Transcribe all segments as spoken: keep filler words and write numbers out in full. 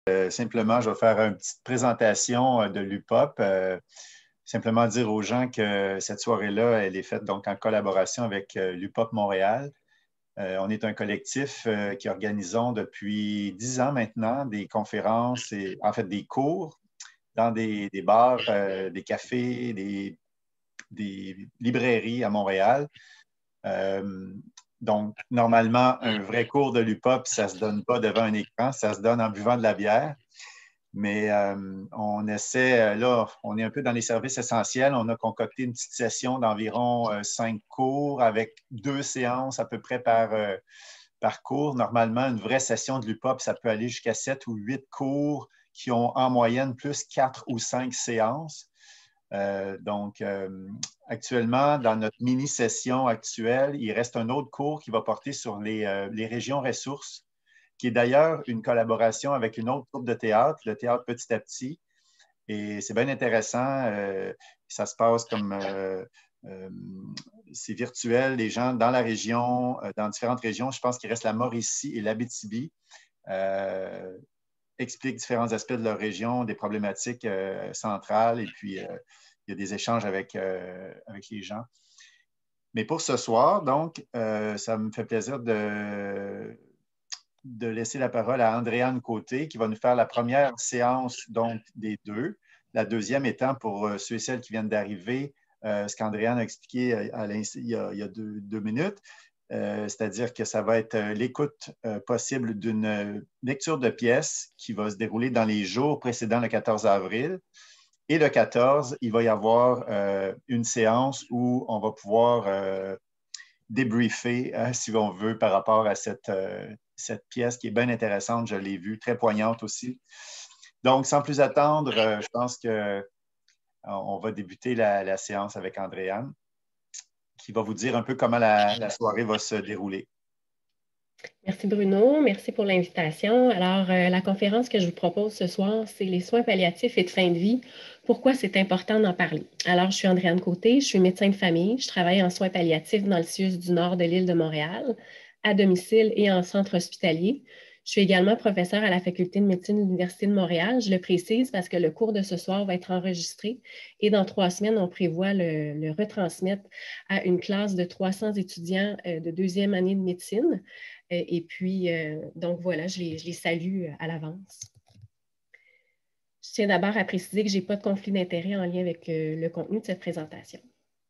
Euh, simplement, je vais faire une petite présentation de l'U P O P. Euh, simplement dire aux gens que cette soirée-là, elle est faite donc en collaboration avec euh, l'U P O P Montréal. Euh, on est un collectif euh, qui organisons depuis dix ans maintenant des conférences et en fait des cours dans des, des bars, euh, des cafés, des, des librairies à Montréal. Euh, donc, normalement, un vrai cours de l'U P O P, ça ne se donne pas devant un écran, ça se donne en buvant de la bière. Mais euh, on essaie, là, on est un peu dans les services essentiels. On a concocté une petite session d'environ euh, cinq cours avec deux séances à peu près par, euh, par cours. Normalement, une vraie session de l'U P O P, ça peut aller jusqu'à sept ou huit cours qui ont en moyenne plus quatre ou cinq séances. Euh, donc, euh, actuellement, dans notre mini-session actuelle, il reste un autre cours qui va porter sur les, euh, les régions ressources, qui est d'ailleurs une collaboration avec une autre troupe de théâtre, le théâtre Petit à Petit. Et c'est bien intéressant. Euh, ça se passe comme... Euh, euh, c'est virtuel. Les gens dans la région, euh, dans différentes régions, je pense qu'il reste la Mauricie et l'Abitibi, euh, expliquent différents aspects de leur région, des problématiques euh, centrales, et puis euh, il y a des échanges avec, euh, avec les gens. Mais pour ce soir, donc, euh, ça me fait plaisir de, de laisser la parole à Andréane Côté, qui va nous faire la première séance donc, des deux. La deuxième étant pour ceux et celles qui viennent d'arriver, euh, ce qu'Andréane a expliqué à, à il y a, il y a deux, deux minutes. Euh, c'est-à-dire que ça va être euh, l'écoute euh, possible d'une euh, lecture de pièces qui va se dérouler dans les jours précédant le quatorze avril. Et le quatorze, il va y avoir euh, une séance où on va pouvoir euh, débriefer, hein, si on veut, par rapport à cette, euh, cette pièce qui est bien intéressante, je l'ai vue, très poignante aussi. Donc, sans plus attendre, euh, je pense qu'on va débuter la, la séance avec Andréane, qui va vous dire un peu comment la, la soirée va se dérouler. Merci Bruno, merci pour l'invitation. Alors, euh, la conférence que je vous propose ce soir, c'est les soins palliatifs et de fin de vie. Pourquoi c'est important d'en parler? Alors, je suis Andréane Côté, je suis médecin de famille, je travaille en soins palliatifs dans le C I U S du nord de l'île de Montréal, à domicile et en centre hospitalier. Je suis également professeure à la faculté de médecine de l'Université de Montréal. Je le précise parce que le cours de ce soir va être enregistré et dans trois semaines, on prévoit le, le retransmettre à une classe de trois cents étudiants euh, de deuxième année de médecine. Et puis, euh, donc voilà, je les, je les salue à l'avance. Je tiens d'abord à préciser que je n'ai pas de conflit d'intérêt en lien avec euh, le contenu de cette présentation.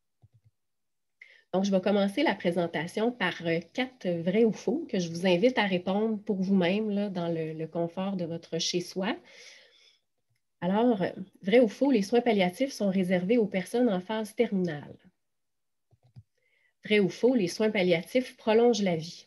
Donc, je vais commencer la présentation par euh, quatre vrais ou faux que je vous invite à répondre pour vous-même là, dans le, le confort de votre chez-soi. Alors, vrai ou faux, les soins palliatifs sont réservés aux personnes en phase terminale. Vrai ou faux, les soins palliatifs prolongent la vie.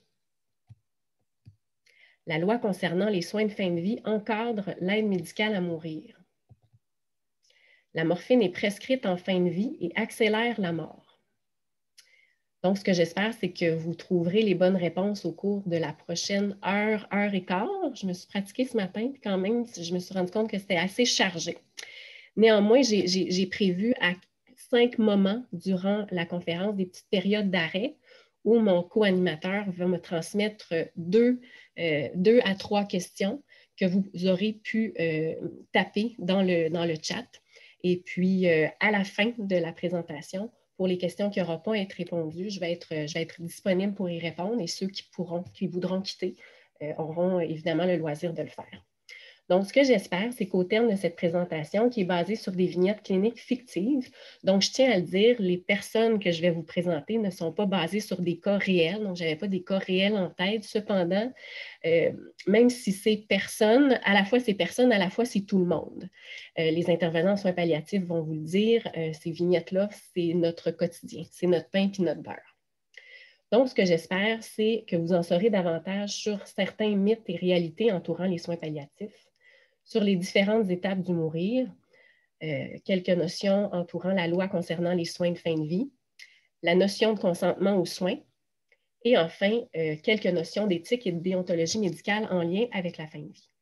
La loi concernant les soins de fin de vie encadre l'aide médicale à mourir. La morphine est prescrite en fin de vie et accélère la mort. Donc, ce que j'espère, c'est que vous trouverez les bonnes réponses au cours de la prochaine heure, heure et quart. Je me suis pratiquée ce matin, puis quand même, je me suis rendu compte que c'était assez chargé. Néanmoins, j'ai prévu à cinq moments durant la conférence des petites périodes d'arrêt où mon co-animateur va me transmettre deux, euh, deux à trois questions que vous aurez pu euh, taper dans le, dans le chat. Et puis, euh, à la fin de la présentation, pour les questions qui n'auront pas à être répondues, je vais être, je vais être disponible pour y répondre et ceux qui pourront, qui voudront quitter, euh, auront évidemment le loisir de le faire. Donc, ce que j'espère, c'est qu'au terme de cette présentation, qui est basée sur des vignettes cliniques fictives, donc je tiens à le dire, les personnes que je vais vous présenter ne sont pas basées sur des cas réels, donc je n'avais pas des cas réels en tête. Cependant, euh, même si c'est personne, à la fois c'est personne, à la fois c'est tout le monde. Euh, les intervenants en soins palliatifs vont vous le dire, euh, ces vignettes-là, c'est notre quotidien, c'est notre pain puis notre beurre. Donc, ce que j'espère, c'est que vous en saurez davantage sur certains mythes et réalités entourant les soins palliatifs, sur les différentes étapes du mourir, euh, quelques notions entourant la loi concernant les soins de fin de vie, la notion de consentement aux soins, et enfin, euh, quelques notions d'éthique et de déontologie médicale en lien avec la fin de vie.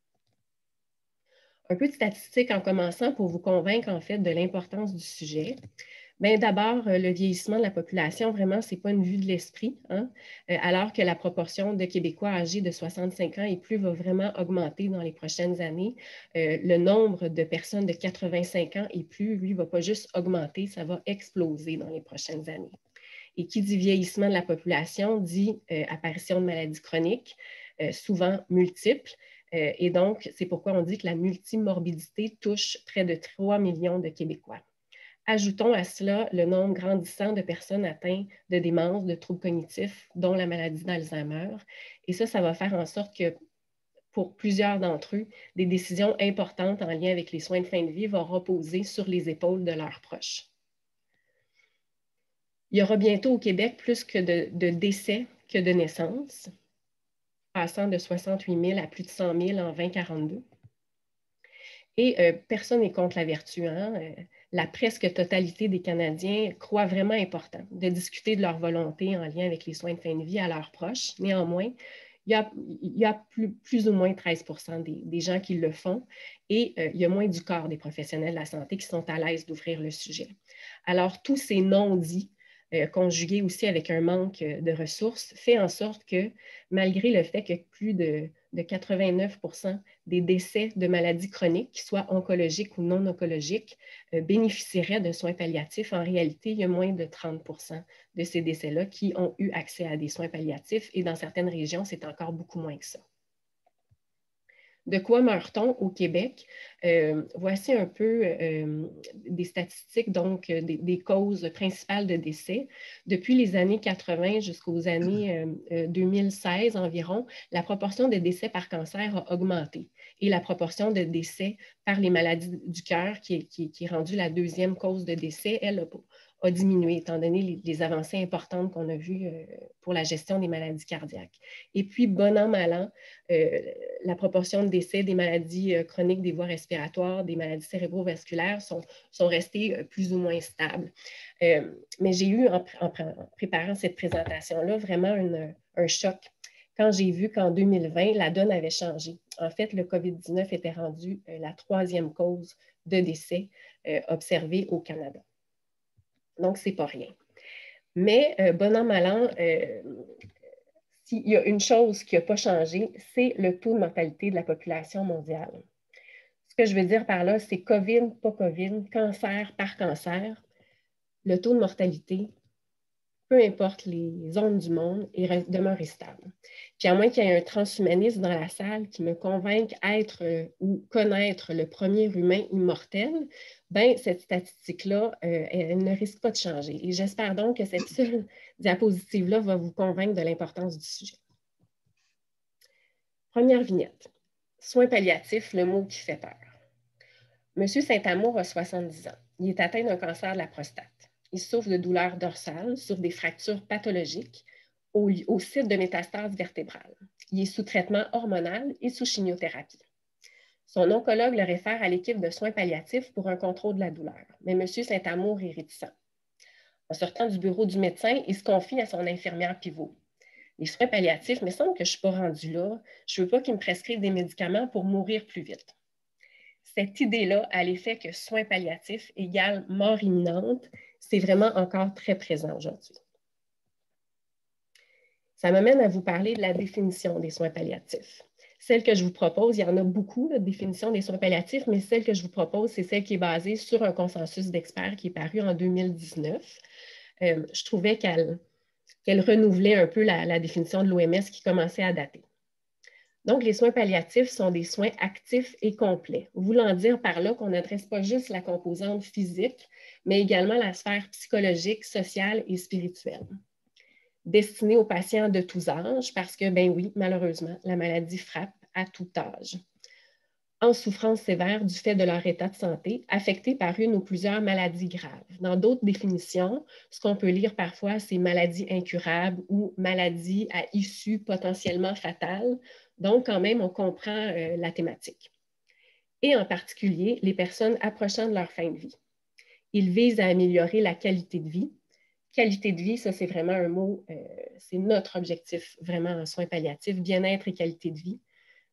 Un peu de statistiques en commençant pour vous convaincre en fait de l'importance du sujet. Bien, d'abord, le vieillissement de la population, vraiment, ce n'est pas une vue de l'esprit, hein? euh, alors que la proportion de Québécois âgés de soixante-cinq ans et plus va vraiment augmenter dans les prochaines années. Euh, le nombre de personnes de quatre-vingt-cinq ans et plus, lui, ne va pas juste augmenter, ça va exploser dans les prochaines années. Et qui dit vieillissement de la population dit euh, apparition de maladies chroniques, euh, souvent multiples. Euh, et donc, c'est pourquoi on dit que la multimorbidité touche près de trois millions de Québécois. Ajoutons à cela le nombre grandissant de personnes atteintes de démence, de troubles cognitifs, dont la maladie d'Alzheimer. Et ça, ça va faire en sorte que pour plusieurs d'entre eux, des décisions importantes en lien avec les soins de fin de vie vont reposer sur les épaules de leurs proches. Il y aura bientôt au Québec plus que de, de décès que de naissances, passant de soixante-huit mille à plus de cent mille en vingt quarante-deux. Et euh, personne n'est contre la vertu. Hein? Euh, la presque totalité des Canadiens croient vraiment important de discuter de leur volonté en lien avec les soins de fin de vie à leurs proches. Néanmoins, il y a, il y a plus, plus ou moins treize pour cent des, des gens qui le font et euh, il y a moins du quart des professionnels de la santé qui sont à l'aise d'ouvrir le sujet. Alors, tous ces non-dits, euh, conjugués aussi avec un manque de ressources, fait en sorte que, malgré le fait que plus de, de quatre-vingt-neuf pour cent des décès de maladies chroniques, qu'ils soient oncologiques ou non oncologiques, euh, bénéficieraient de soins palliatifs, en réalité, il y a moins de trente pour cent de ces décès-là qui ont eu accès à des soins palliatifs et dans certaines régions, c'est encore beaucoup moins que ça. De quoi meurt-on au Québec? Euh, voici un peu euh, des statistiques, donc des, des causes principales de décès. Depuis les années quatre-vingt jusqu'aux années euh, deux mille seize environ, la proportion de décès par cancer a augmenté et la proportion de décès par les maladies du cœur, qui, qui, qui est rendue la deuxième cause de décès, elle a, a diminué, étant donné les, les avancées importantes qu'on a vues euh, pour la gestion des maladies cardiaques. Et puis, bon an, mal an, euh, la proportion de décès des maladies euh, chroniques des voies respiratoires, des maladies cérébrovasculaires sont, sont restées euh, plus ou moins stables. Euh, mais j'ai eu, en, en, en préparant cette présentation-là, vraiment une, un choc quand j'ai vu qu'en deux mille vingt, la donne avait changé. En fait, le COVID dix-neuf était rendu euh, la troisième cause de décès euh, observée au Canada. Donc, ce n'est pas rien. Mais, euh, bon an, mal an, euh, s'il y a une chose qui n'a pas changé, c'est le taux de mortalité de la population mondiale. Ce que je veux dire par là, c'est COVID, pas COVID, cancer par cancer. Le taux de mortalité, peu importe les zones du monde, il demeure stable. Puis à moins qu'il y ait un transhumaniste dans la salle qui me convainque être euh, ou connaître le premier humain immortel, ben cette statistique-là, euh, elle ne risque pas de changer. Et j'espère donc que cette seule diapositive-là va vous convaincre de l'importance du sujet. Première vignette. Soins palliatifs, le mot qui fait peur. Monsieur Saint-Amour a soixante-dix ans. Il est atteint d'un cancer de la prostate. Il souffre de douleurs dorsales sur des fractures pathologiques au, au site de métastase vertébrale. Il est sous traitement hormonal et sous chimiothérapie. Son oncologue le réfère à l'équipe de soins palliatifs pour un contrôle de la douleur. Mais Monsieur Saint-Amour est réticent. En sortant du bureau du médecin, il se confie à son infirmière pivot. Les soins palliatifs, il me semble que je ne suis pas rendue là. Je ne veux pas qu'ils me prescrivent des médicaments pour mourir plus vite. Cette idée-là a l'effet que soins palliatifs égale mort imminente, c'est vraiment encore très présent aujourd'hui. Ça m'amène à vous parler de la définition des soins palliatifs. Celle que je vous propose, il y en a beaucoup de définitions des soins palliatifs, mais celle que je vous propose, c'est celle qui est basée sur un consensus d'experts qui est paru en deux mille dix-neuf. Euh, je trouvais qu'elle qu'elle renouvelait un peu la, la définition de l'O M S qui commençait à dater. Donc, les soins palliatifs sont des soins actifs et complets, voulant dire par là qu'on n'adresse pas juste la composante physique, mais également la sphère psychologique, sociale et spirituelle. Destinés aux patients de tous âges, parce que, ben oui, malheureusement, la maladie frappe à tout âge. En souffrance sévère du fait de leur état de santé, affectés par une ou plusieurs maladies graves. Dans d'autres définitions, ce qu'on peut lire parfois, c'est maladies incurables ou maladies à issue potentiellement fatale. Donc, quand même, on comprend euh, la thématique. Et en particulier, les personnes approchant de leur fin de vie. Ils visent à améliorer la qualité de vie. Qualité de vie, ça, c'est vraiment un mot, euh, c'est notre objectif vraiment en soins palliatifs, bien-être et qualité de vie.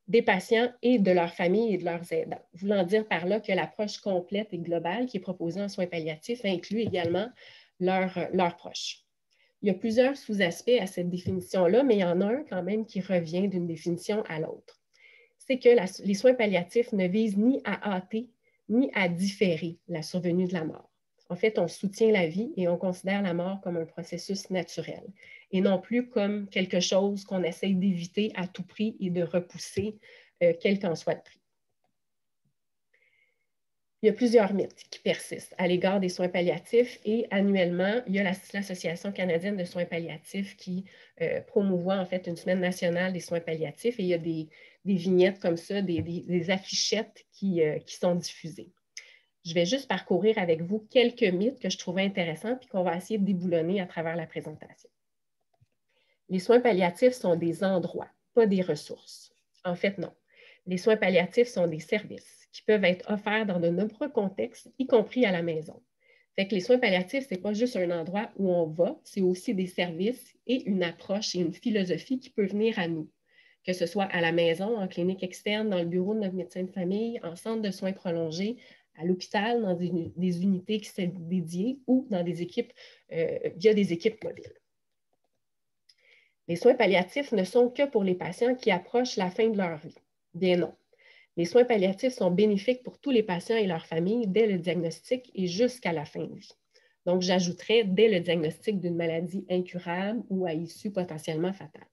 des patients et de leurs familles et de leurs aidants. Voulant dire par là que l'approche complète et globale qui est proposée en soins palliatifs inclut également leurs, leurs proches. Il y a plusieurs sous-aspects à cette définition-là, mais il y en a un quand même qui revient d'une définition à l'autre. C'est que la, les soins palliatifs ne visent ni à hâter ni à différer la survenue de la mort. En fait, on soutient la vie et on considère la mort comme un processus naturel et non plus comme quelque chose qu'on essaye d'éviter à tout prix et de repousser, euh, quel qu'en soit le prix. Il y a plusieurs mythes qui persistent à l'égard des soins palliatifs et annuellement, il y a l'Association canadienne de soins palliatifs qui euh, promouvoit en fait une semaine nationale des soins palliatifs et il y a des, des vignettes comme ça, des, des, des affichettes qui, euh, qui sont diffusées. Je vais juste parcourir avec vous quelques mythes que je trouvais intéressants puis qu'on va essayer de déboulonner à travers la présentation. Les soins palliatifs sont des endroits, pas des ressources. En fait, non. Les soins palliatifs sont des services qui peuvent être offerts dans de nombreux contextes, y compris à la maison. Fait que les soins palliatifs, ce n'est pas juste un endroit où on va, c'est aussi des services et une approche et une philosophie qui peut venir à nous, que ce soit à la maison, en clinique externe, dans le bureau de notre médecin de famille, en centre de soins prolongés, à l'hôpital, dans des, des unités qui sont dédiées ou dans des équipes, euh, via des équipes mobiles. Les soins palliatifs ne sont que pour les patients qui approchent la fin de leur vie. Bien non. Les soins palliatifs sont bénéfiques pour tous les patients et leurs familles dès le diagnostic et jusqu'à la fin de vie. Donc, j'ajouterais dès le diagnostic d'une maladie incurable ou à issue potentiellement fatale.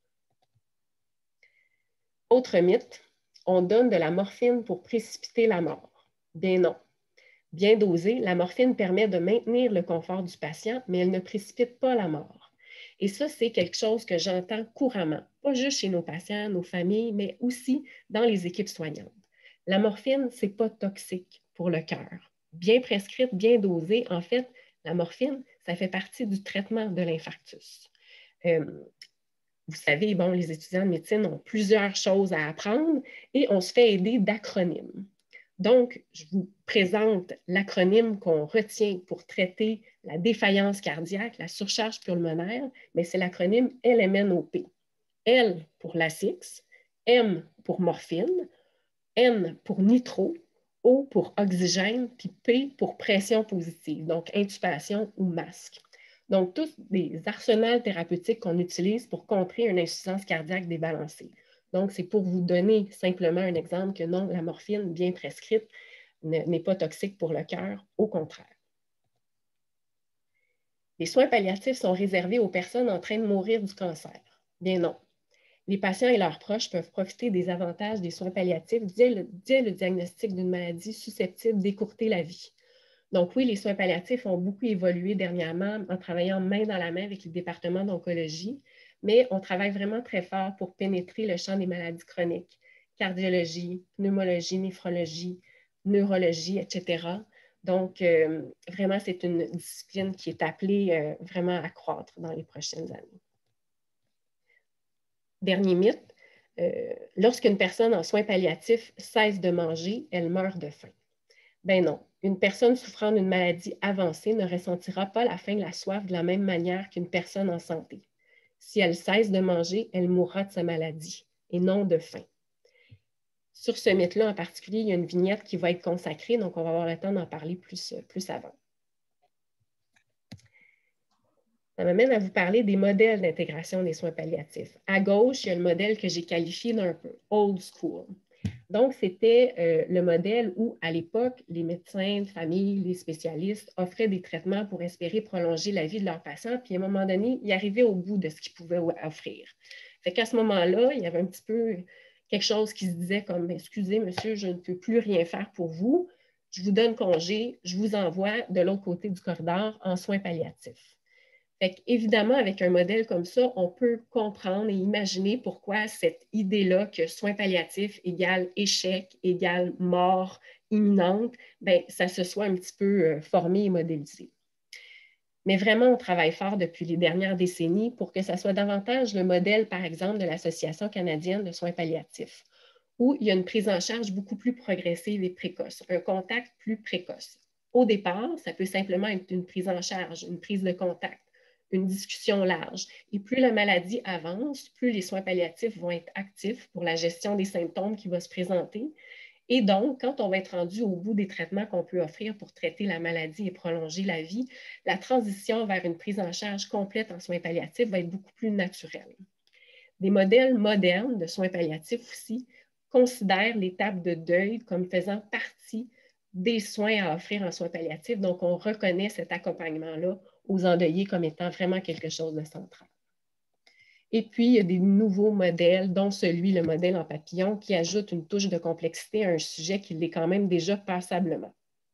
Autre mythe, on donne de la morphine pour précipiter la mort. Bien non. Bien dosée, la morphine permet de maintenir le confort du patient, mais elle ne précipite pas la mort. Et ça, c'est quelque chose que j'entends couramment, pas juste chez nos patients, nos familles, mais aussi dans les équipes soignantes. La morphine, ce n'est pas toxique pour le cœur. Bien prescrite, bien dosée, en fait, la morphine, ça fait partie du traitement de l'infarctus. Euh, vous savez, bon, les étudiants de médecine ont plusieurs choses à apprendre et on se fait aider d'acronymes. Donc, je vous présente l'acronyme qu'on retient pour traiter la défaillance cardiaque, la surcharge pulmonaire, mais c'est l'acronyme L M N O P. L pour Lasix, M pour morphine, N pour nitro, O pour oxygène, puis P pour pression positive, donc intubation ou masque. Donc, tous des arsenals thérapeutiques qu'on utilise pour contrer une insuffisance cardiaque débalancée. Donc, c'est pour vous donner simplement un exemple que non, la morphine bien prescrite n'est pas toxique pour le cœur, au contraire. Les soins palliatifs sont réservés aux personnes en train de mourir du cancer. Bien non. Les patients et leurs proches peuvent profiter des avantages des soins palliatifs dès le, dès le diagnostic d'une maladie susceptible d'écourter la vie. Donc oui, les soins palliatifs ont beaucoup évolué dernièrement en travaillant main dans la main avec les départements d'oncologie, mais on travaille vraiment très fort pour pénétrer le champ des maladies chroniques, cardiologie, pneumologie, néphrologie, neurologie, et cetera. Donc, euh, vraiment, c'est une discipline qui est appelée euh, vraiment à croître dans les prochaines années. Dernier mythe, euh, lorsqu'une personne en soins palliatifs cesse de manger, elle meurt de faim. Ben non, une personne souffrant d'une maladie avancée ne ressentira pas la faim, la soif de la même manière qu'une personne en santé. Si elle cesse de manger, elle mourra de sa maladie et non de faim. Sur ce mythe-là en particulier, il y a une vignette qui va être consacrée, donc on va avoir le temps d'en parler plus, plus avant. Ça m'amène à vous parler des modèles d'intégration des soins palliatifs. À gauche, il y a le modèle que j'ai qualifié d'un peu old school. Donc, c'était euh, le modèle où, à l'époque, les médecins de famille, les spécialistes offraient des traitements pour espérer prolonger la vie de leurs patients, puis à un moment donné, ils arrivaient au bout de ce qu'ils pouvaient offrir. Fait qu'à ce moment-là, il y avait un petit peu quelque chose qui se disait comme « Excusez, monsieur, je ne peux plus rien faire pour vous. Je vous donne congé, je vous envoie de l'autre côté du corridor en soins palliatifs. » Fait qu'évidemment, avec un modèle comme ça, on peut comprendre et imaginer pourquoi cette idée-là que soins palliatifs égale échec, égale mort imminente, bien, ça se soit un petit peu formé et modélisé. Mais vraiment, on travaille fort depuis les dernières décennies pour que ça soit davantage le modèle, par exemple, de l'Association canadienne de soins palliatifs, où il y a une prise en charge beaucoup plus progressive et précoce, un contact plus précoce. Au départ, ça peut simplement être une prise en charge, une prise de contact, une discussion large. Et plus la maladie avance, plus les soins palliatifs vont être actifs pour la gestion des symptômes qui vont se présenter. Et donc, quand on va être rendu au bout des traitements qu'on peut offrir pour traiter la maladie et prolonger la vie, la transition vers une prise en charge complète en soins palliatifs va être beaucoup plus naturelle. Des modèles modernes de soins palliatifs aussi considèrent l'étape de deuil comme faisant partie des soins à offrir en soins palliatifs. Donc, on reconnaît cet accompagnement-là aux endeuillés comme étant vraiment quelque chose de central. Et puis, il y a des nouveaux modèles, dont celui, le modèle en papillon, qui ajoute une touche de complexité à un sujet qui l'est quand même déjà passablement.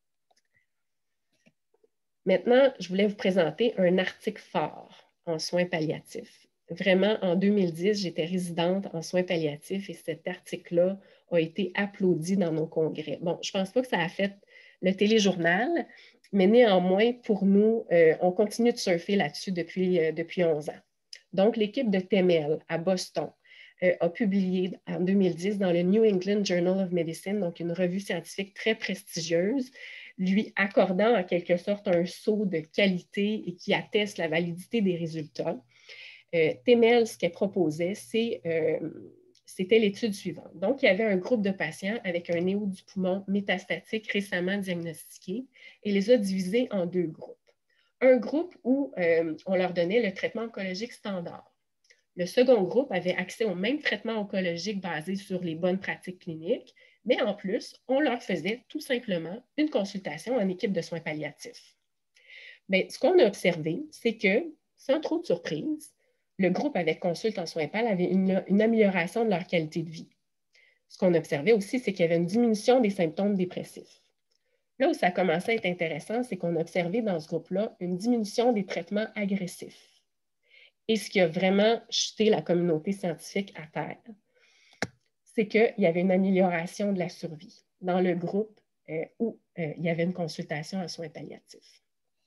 Maintenant, je voulais vous présenter un article phare en soins palliatifs. Vraiment, en deux mille dix, j'étais résidente en soins palliatifs et cet article-là a été applaudi dans nos congrès. Bon, je ne pense pas que ça a fait le téléjournal, mais néanmoins, pour nous, euh, on continue de surfer là-dessus depuis, euh, depuis onze ans. Donc, l'équipe de T E M E L à Boston euh, a publié en deux mille dix dans le New England Journal of Medicine, donc une revue scientifique très prestigieuse, lui accordant en quelque sorte un sceau de qualité et qui atteste la validité des résultats. Euh, T E M E L, ce qu'elle proposait, c'est, euh, c'était l'étude suivante. Donc, il y avait un groupe de patients avec un néo du poumon métastatique récemment diagnostiqué et les a divisés en deux groupes. Un groupe où euh, on leur donnait le traitement oncologique standard. Le second groupe avait accès au même traitement oncologique basé sur les bonnes pratiques cliniques, mais en plus, on leur faisait tout simplement une consultation en équipe de soins palliatifs. Bien, ce qu'on a observé, c'est que, sans trop de surprise, le groupe avec consulte en soins pal avait une, une amélioration de leur qualité de vie. Ce qu'on observait aussi, c'est qu'il y avait une diminution des symptômes dépressifs. Là où ça a commencé à être intéressant, c'est qu'on a observé dans ce groupe-là une diminution des traitements agressifs. Et ce qui a vraiment jeté la communauté scientifique à terre, c'est qu'il y avait une amélioration de la survie dans le groupe euh, où euh, il y avait une consultation en soins palliatifs.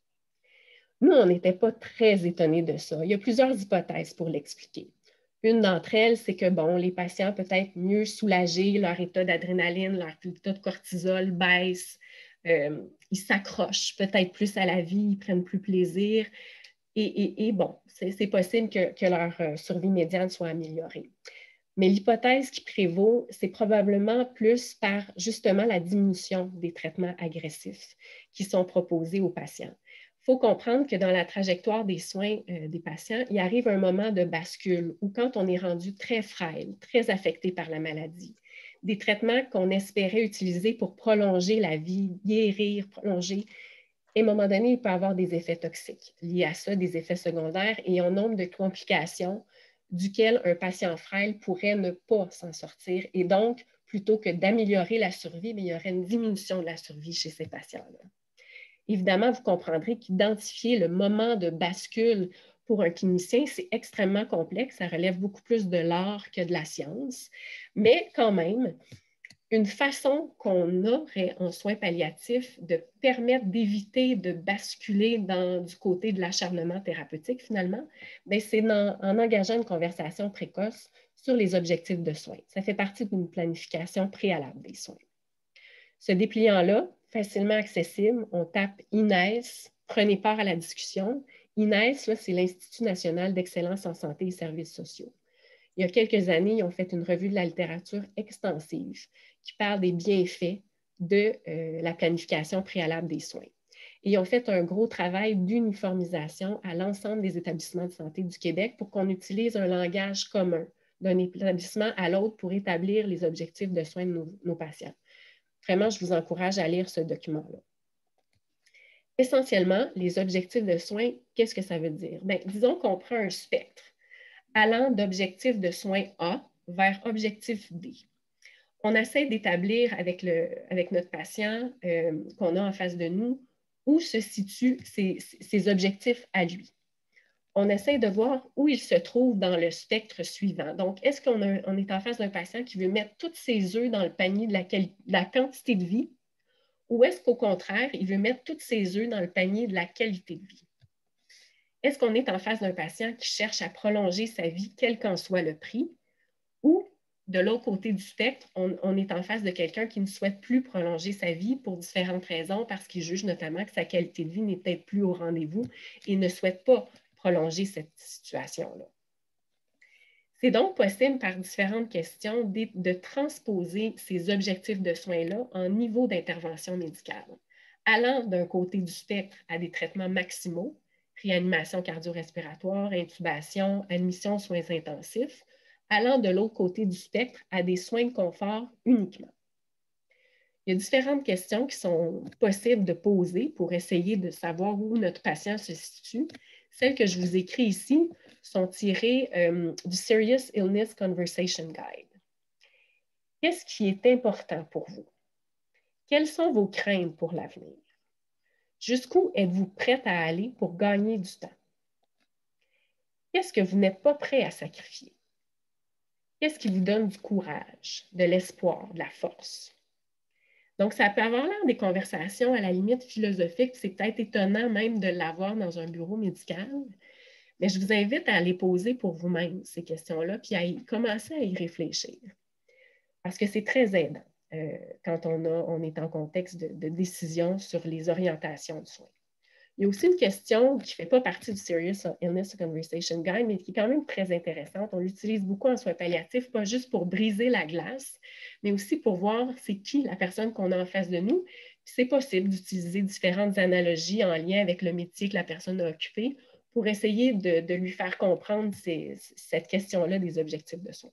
Nous, on n'était pas très étonnés de ça. Il y a plusieurs hypothèses pour l'expliquer. Une d'entre elles, c'est que, bon, les patients peut-être mieux soulagés, leur état d'adrénaline, leur état de cortisol baisse, euh, ils s'accrochent peut-être plus à la vie, ils prennent plus plaisir. Et, et, et bon, c'est possible que, que leur survie médiane soit améliorée. Mais l'hypothèse qui prévaut, c'est probablement plus par justement la diminution des traitements agressifs qui sont proposés aux patients. Il faut comprendre que dans la trajectoire des soins euh, des patients, il arrive un moment de bascule où quand on est rendu très frêle, très affecté par la maladie, des traitements qu'on espérait utiliser pour prolonger la vie, guérir, prolonger, et à un moment donné, il peut y avoir des effets toxiques liés à ça, des effets secondaires et un nombre de complications duquel un patient frêle pourrait ne pas s'en sortir. Et donc, plutôt que d'améliorer la survie, mais il y aurait une diminution de la survie chez ces patients-là. Évidemment, vous comprendrez qu'identifier le moment de bascule pour un clinicien, c'est extrêmement complexe. Ça relève beaucoup plus de l'art que de la science. Mais quand même, une façon qu'on aurait en soins palliatifs de permettre d'éviter de basculer dans, du côté de l'acharnement thérapeutique, finalement, c'est en, en engageant une conversation précoce sur les objectifs de soins. Ça fait partie d'une planification préalable des soins. Ce dépliant-là, facilement accessible, on tape I N E S, prenez part à la discussion. I N E S, c'est l'Institut national d'excellence en santé et services sociaux. Il y a quelques années, ils ont fait une revue de la littérature extensive qui parle des bienfaits de euh, la planification préalable des soins. Et ils ont fait un gros travail d'uniformisation à l'ensemble des établissements de santé du Québec pour qu'on utilise un langage commun d'un établissement à l'autre pour établir les objectifs de soins de nos, nos patients. Vraiment, je vous encourage à lire ce document-là. Essentiellement, les objectifs de soins, qu'est-ce que ça veut dire? Bien, disons qu'on prend un spectre allant d'objectif de soins A vers objectif D. On essaie d'établir avec, avec notre patient euh, qu'on a en face de nous où se situent ses, ses objectifs à lui. On essaie de voir où il se trouve dans le spectre suivant. Donc, est-ce qu'on on est en face d'un patient qui veut mettre tous ses œufs dans le panier de la, de la quantité de vie ou est-ce qu'au contraire, il veut mettre tous ses œufs dans le panier de la qualité de vie? Est-ce qu'on est en face d'un patient qui cherche à prolonger sa vie, quel qu'en soit le prix, ou de l'autre côté du spectre, on, on est en face de quelqu'un qui ne souhaite plus prolonger sa vie pour différentes raisons, parce qu'il juge notamment que sa qualité de vie n'est peut-être plus au rendez-vous et ne souhaite pas prolonger cette situation-là. C'est donc possible par différentes questions de, de transposer ces objectifs de soins-là en niveau d'intervention médicale, allant d'un côté du spectre à des traitements maximaux, réanimation cardio-respiratoire, intubation, admission aux soins intensifs, allant de l'autre côté du spectre à des soins de confort uniquement. Il y a différentes questions qui sont possibles de poser pour essayer de savoir où notre patient se situe. Celles que je vous écris ici sont tirées euh, du Serious Illness Conversation Guide. Qu'est-ce qui est important pour vous? Quelles sont vos craintes pour l'avenir? Jusqu'où êtes-vous prête à aller pour gagner du temps? Qu'est-ce que vous n'êtes pas prêt à sacrifier? Qu'est-ce qui vous donne du courage, de l'espoir, de la force? Donc, ça peut avoir l'air des conversations à la limite philosophiques. C'est peut-être étonnant même de l'avoir dans un bureau médical, mais je vous invite à les poser pour vous-même, ces questions-là, puis à y, commencer à y réfléchir. Parce que c'est très aidant euh, quand on, a, on est en contexte de, de décision sur les orientations de soins. Il y a aussi une question qui ne fait pas partie du Serious Illness Conversation Guide, mais qui est quand même très intéressante. On l'utilise beaucoup en soins palliatifs, pas juste pour briser la glace, mais aussi pour voir c'est qui la personne qu'on a en face de nous. C'est possible d'utiliser différentes analogies en lien avec le métier que la personne a occupé pour essayer de, de lui faire comprendre ces, cette question-là des objectifs de soins.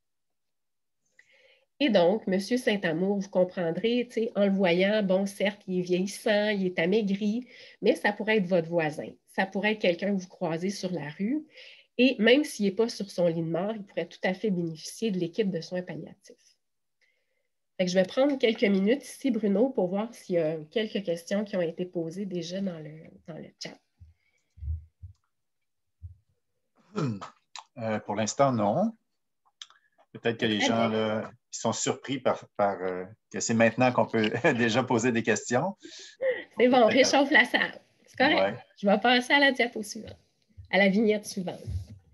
Et donc, M. Saint-Amour, vous comprendrez, en le voyant, bon, certes, il est vieillissant, il est amaigri, mais ça pourrait être votre voisin. Ça pourrait être quelqu'un que vous croisez sur la rue. Et même s'il n'est pas sur son lit de mort, il pourrait tout à fait bénéficier de l'équipe de soins palliatifs. Fait que je vais prendre quelques minutes ici, Bruno, pour voir s'il y a quelques questions qui ont été posées déjà dans le, dans le chat. Euh, pour l'instant, non. Peut-être que les gens là, ils sont surpris par, par euh, que c'est maintenant qu'on peut déjà poser des questions. C'est bon, on réchauffe la salle. C'est correct. Ouais. Je vais passer à la diapo suivante, à la vignette suivante.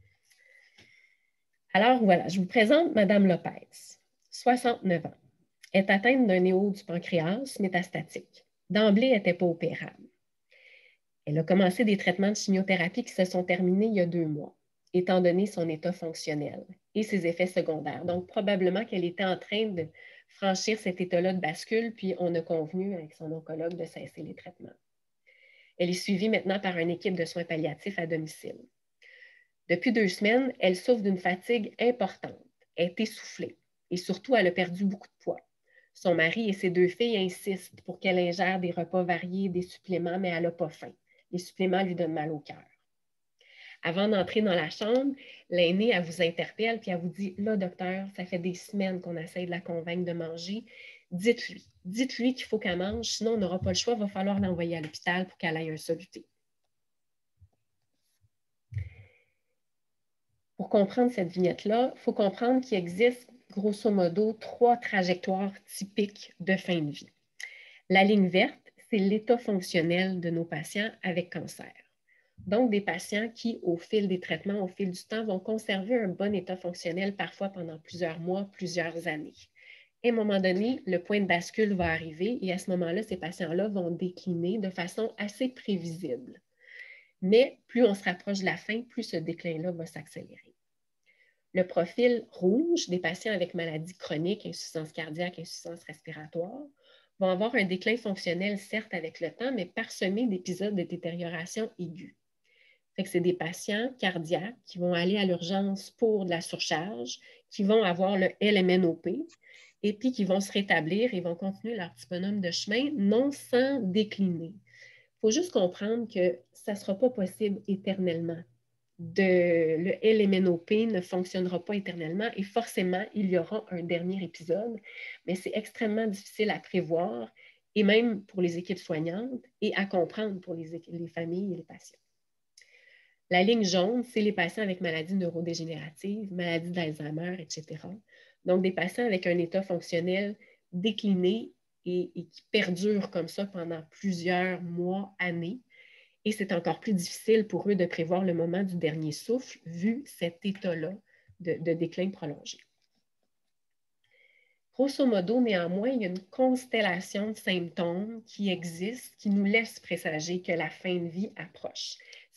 Alors voilà, je vous présente Mme Lopez, soixante-neuf ans. Elle est atteinte d'un néo du pancréas métastatique. D'emblée, elle n'était pas opérable. Elle a commencé des traitements de chimiothérapie qui se sont terminés il y a deux mois, étant donné son état fonctionnel et ses effets secondaires. Donc, probablement qu'elle était en train de franchir cet état-là de bascule, puis on a convenu avec son oncologue de cesser les traitements. Elle est suivie maintenant par une équipe de soins palliatifs à domicile. Depuis deux semaines, elle souffre d'une fatigue importante. Elle est essoufflée et surtout, elle a perdu beaucoup de poids. Son mari et ses deux filles insistent pour qu'elle ingère des repas variés, des suppléments, mais elle n'a pas faim. Les suppléments lui donnent mal au cœur. Avant d'entrer dans la chambre, l'aînée, elle vous interpelle puis elle vous dit « Là, docteur, ça fait des semaines qu'on essaie de la convaincre de manger. Dites-lui, dites-lui qu'il faut qu'elle mange, sinon on n'aura pas le choix, il va falloir l'envoyer à l'hôpital pour qu'elle aille un soluté. » Pour comprendre cette vignette-là, il faut comprendre qu'il existe grosso modo trois trajectoires typiques de fin de vie. La ligne verte, c'est l'état fonctionnel de nos patients avec cancer. Donc, des patients qui, au fil des traitements, au fil du temps, vont conserver un bon état fonctionnel, parfois pendant plusieurs mois, plusieurs années. À un moment donné, le point de bascule va arriver et à ce moment-là, ces patients-là vont décliner de façon assez prévisible. Mais plus on se rapproche de la fin, plus ce déclin-là va s'accélérer. Le profil rouge des patients avec maladies chroniques, insuffisance cardiaque, insuffisance respiratoire, vont avoir un déclin fonctionnel, certes, avec le temps, mais parsemé d'épisodes de détérioration aiguë. C'est des patients cardiaques qui vont aller à l'urgence pour de la surcharge, qui vont avoir le L M N O P et puis qui vont se rétablir et vont continuer leur petit bonhomme de chemin, non sans décliner. Il faut juste comprendre que ça ne sera pas possible éternellement. De, le L M N O P ne fonctionnera pas éternellement et forcément, il y aura un dernier épisode, mais c'est extrêmement difficile à prévoir et même pour les équipes soignantes et à comprendre pour les, les familles et les patients. La ligne jaune, c'est les patients avec maladies neurodégénératives, maladies d'Alzheimer, et cetera. Donc, des patients avec un état fonctionnel décliné et, et qui perdure comme ça pendant plusieurs mois, années. Et c'est encore plus difficile pour eux de prévoir le moment du dernier souffle, vu cet état-là de, de déclin prolongé. Grosso modo, néanmoins, il y a une constellation de symptômes qui existent, qui nous laissent présager que la fin de vie approche.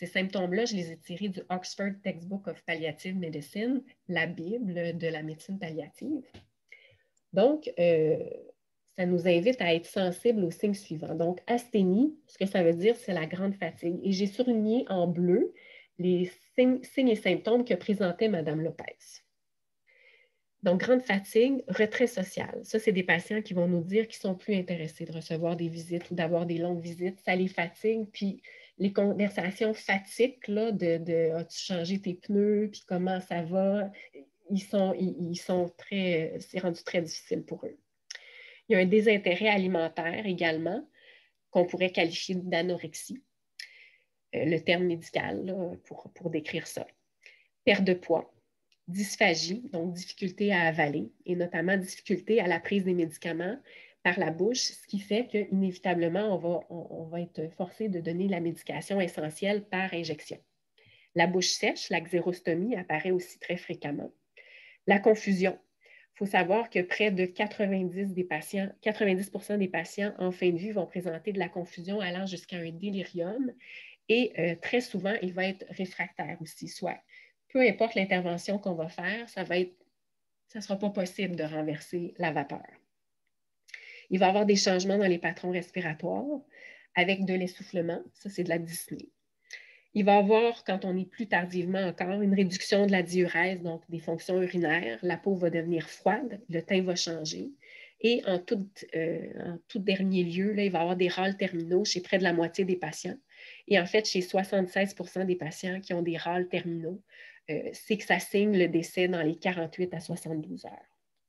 Ces symptômes-là, je les ai tirés du Oxford Textbook of Palliative Medicine, la Bible de la médecine palliative. Donc, euh, ça nous invite à être sensibles aux signes suivants. Donc, asthénie, ce que ça veut dire, c'est la grande fatigue. Et j'ai surligné en bleu les signes, signes et symptômes que présentait Mme Lopez. Donc, grande fatigue, retrait social. Ça, c'est des patients qui vont nous dire qu'ils ne sont plus intéressés de recevoir des visites ou d'avoir des longues visites. Ça les fatigue. Puis, les conversations fatigues, là, de, de as-tu changé tes pneus, puis comment ça va, ils sont, ils, ils sont très, c'est rendu très difficile pour eux. Il y a un désintérêt alimentaire également, qu'on pourrait qualifier d'anorexie, euh, le terme médical là, pour, pour décrire ça. Perte de poids. Dysphagie, donc difficulté à avaler, et notamment difficulté à la prise des médicaments par la bouche, ce qui fait qu'inévitablement, on va, on, on va être forcé de donner la médication essentielle par injection. La bouche sèche, la xérostomie, apparaît aussi très fréquemment. La confusion. Il faut savoir que près de quatre-vingt-dix des patients, quatre-vingt-dix pour cent des patients en fin de vie vont présenter de la confusion allant jusqu'à un délirium, et euh, très souvent, il va être réfractaire aussi, soit peu importe l'intervention qu'on va faire, ça va être, ça ne sera pas possible de renverser la vapeur. Il va y avoir des changements dans les patrons respiratoires avec de l'essoufflement. Ça, c'est de la dyspnée. Il va y avoir, quand on est plus tardivement encore, une réduction de la diurèse, donc des fonctions urinaires. La peau va devenir froide, le teint va changer. Et en tout, euh, en tout dernier lieu, là, il va y avoir des râles terminaux chez près de la moitié des patients. Et en fait, chez soixante-seize pour cent des patients qui ont des râles terminaux, euh, c'est que ça signe le décès dans les quarante-huit à soixante-douze heures.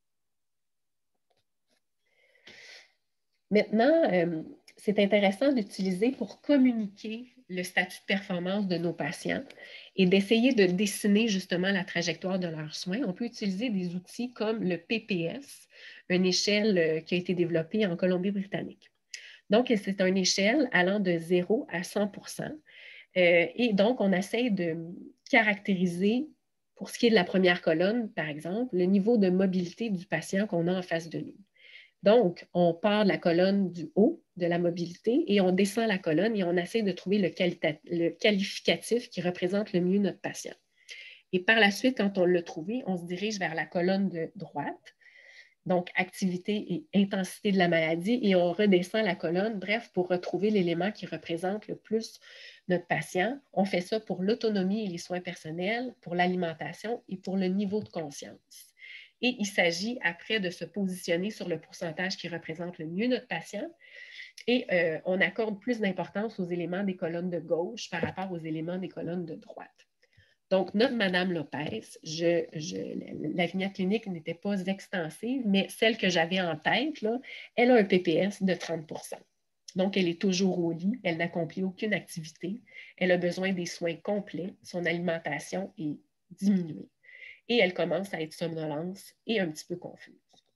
Maintenant, euh, c'est intéressant d'utiliser pour communiquer le statut de performance de nos patients et d'essayer de dessiner justement la trajectoire de leurs soins. On peut utiliser des outils comme le P P S, une échelle qui a été développée en Colombie-Britannique. Donc, c'est une échelle allant de zéro à cent pour cent. Euh, et donc, on essaie de caractériser, pour ce qui est de la première colonne, par exemple, le niveau de mobilité du patient qu'on a en face de nous. Donc, on part de la colonne du haut de la mobilité et on descend la colonne et on essaie de trouver le, le qualificatif qui représente le mieux notre patient. Et par la suite, quand on l'a trouvé, on se dirige vers la colonne de droite, donc activité et intensité de la maladie, et on redescend la colonne, bref, pour retrouver l'élément qui représente le plus notre patient. On fait ça pour l'autonomie et les soins personnels, pour l'alimentation et pour le niveau de conscience. Et il s'agit après de se positionner sur le pourcentage qui représente le mieux notre patient. Et euh, on accorde plus d'importance aux éléments des colonnes de gauche par rapport aux éléments des colonnes de droite. Donc, notre Mme Lopez, je, je, la vignette clinique n'était pas extensive, mais celle que j'avais en tête, là, elle a un P P S de trente pour cent. Donc, elle est toujours au lit, elle n'accomplit aucune activité, elle a besoin des soins complets, son alimentation est diminuée. Et elle commence à être somnolente et un petit peu confuse.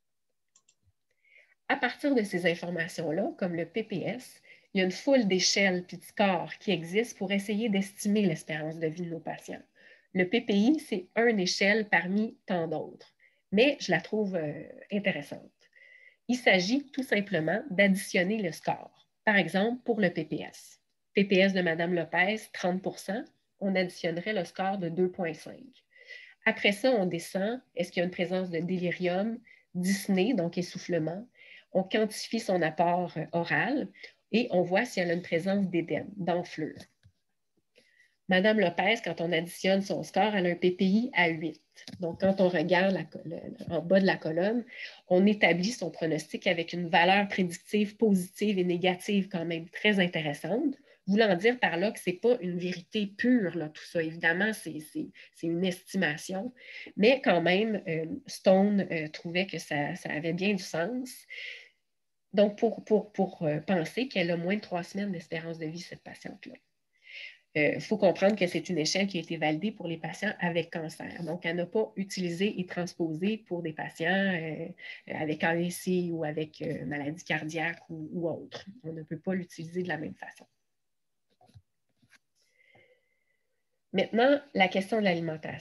À partir de ces informations-là, comme le P P S, il y a une foule d'échelles et de scores qui existent pour essayer d'estimer l'espérance de vie de nos patients. Le P P I, c'est une échelle parmi tant d'autres, mais je la trouve euh, intéressante. Il s'agit tout simplement d'additionner le score. Par exemple, pour le P P S. P P S de Mme Lopez, trente pour cent, on additionnerait le score de deux virgule cinq. Après ça, on descend. Est-ce qu'il y a une présence de délirium, dyspnée, donc essoufflement? On quantifie son apport oral et on voit si elle a une présence d'édème, d'enflure. Mme Lopez, quand on additionne son score, elle a un P P I à huit. Donc, quand on regarde la colonne, en bas de la colonne, on établit son pronostic avec une valeur prédictive positive et négative quand même très intéressante. Voulant dire par là que ce n'est pas une vérité pure, là, tout ça. Évidemment, c'est une estimation. Mais quand même, euh, Stone euh, trouvait que ça, ça avait bien du sens. Donc, pour, pour, pour euh, penser qu'elle a moins de trois semaines d'espérance de vie, cette patiente-là. Il euh, faut comprendre que c'est une échelle qui a été validée pour les patients avec cancer. Donc, elle n'a pas utilisé et transposé pour des patients euh, avec A V C ou avec euh, maladie cardiaque ou, ou autre. On ne peut pas l'utiliser de la même façon. Maintenant, la question de l'alimentation.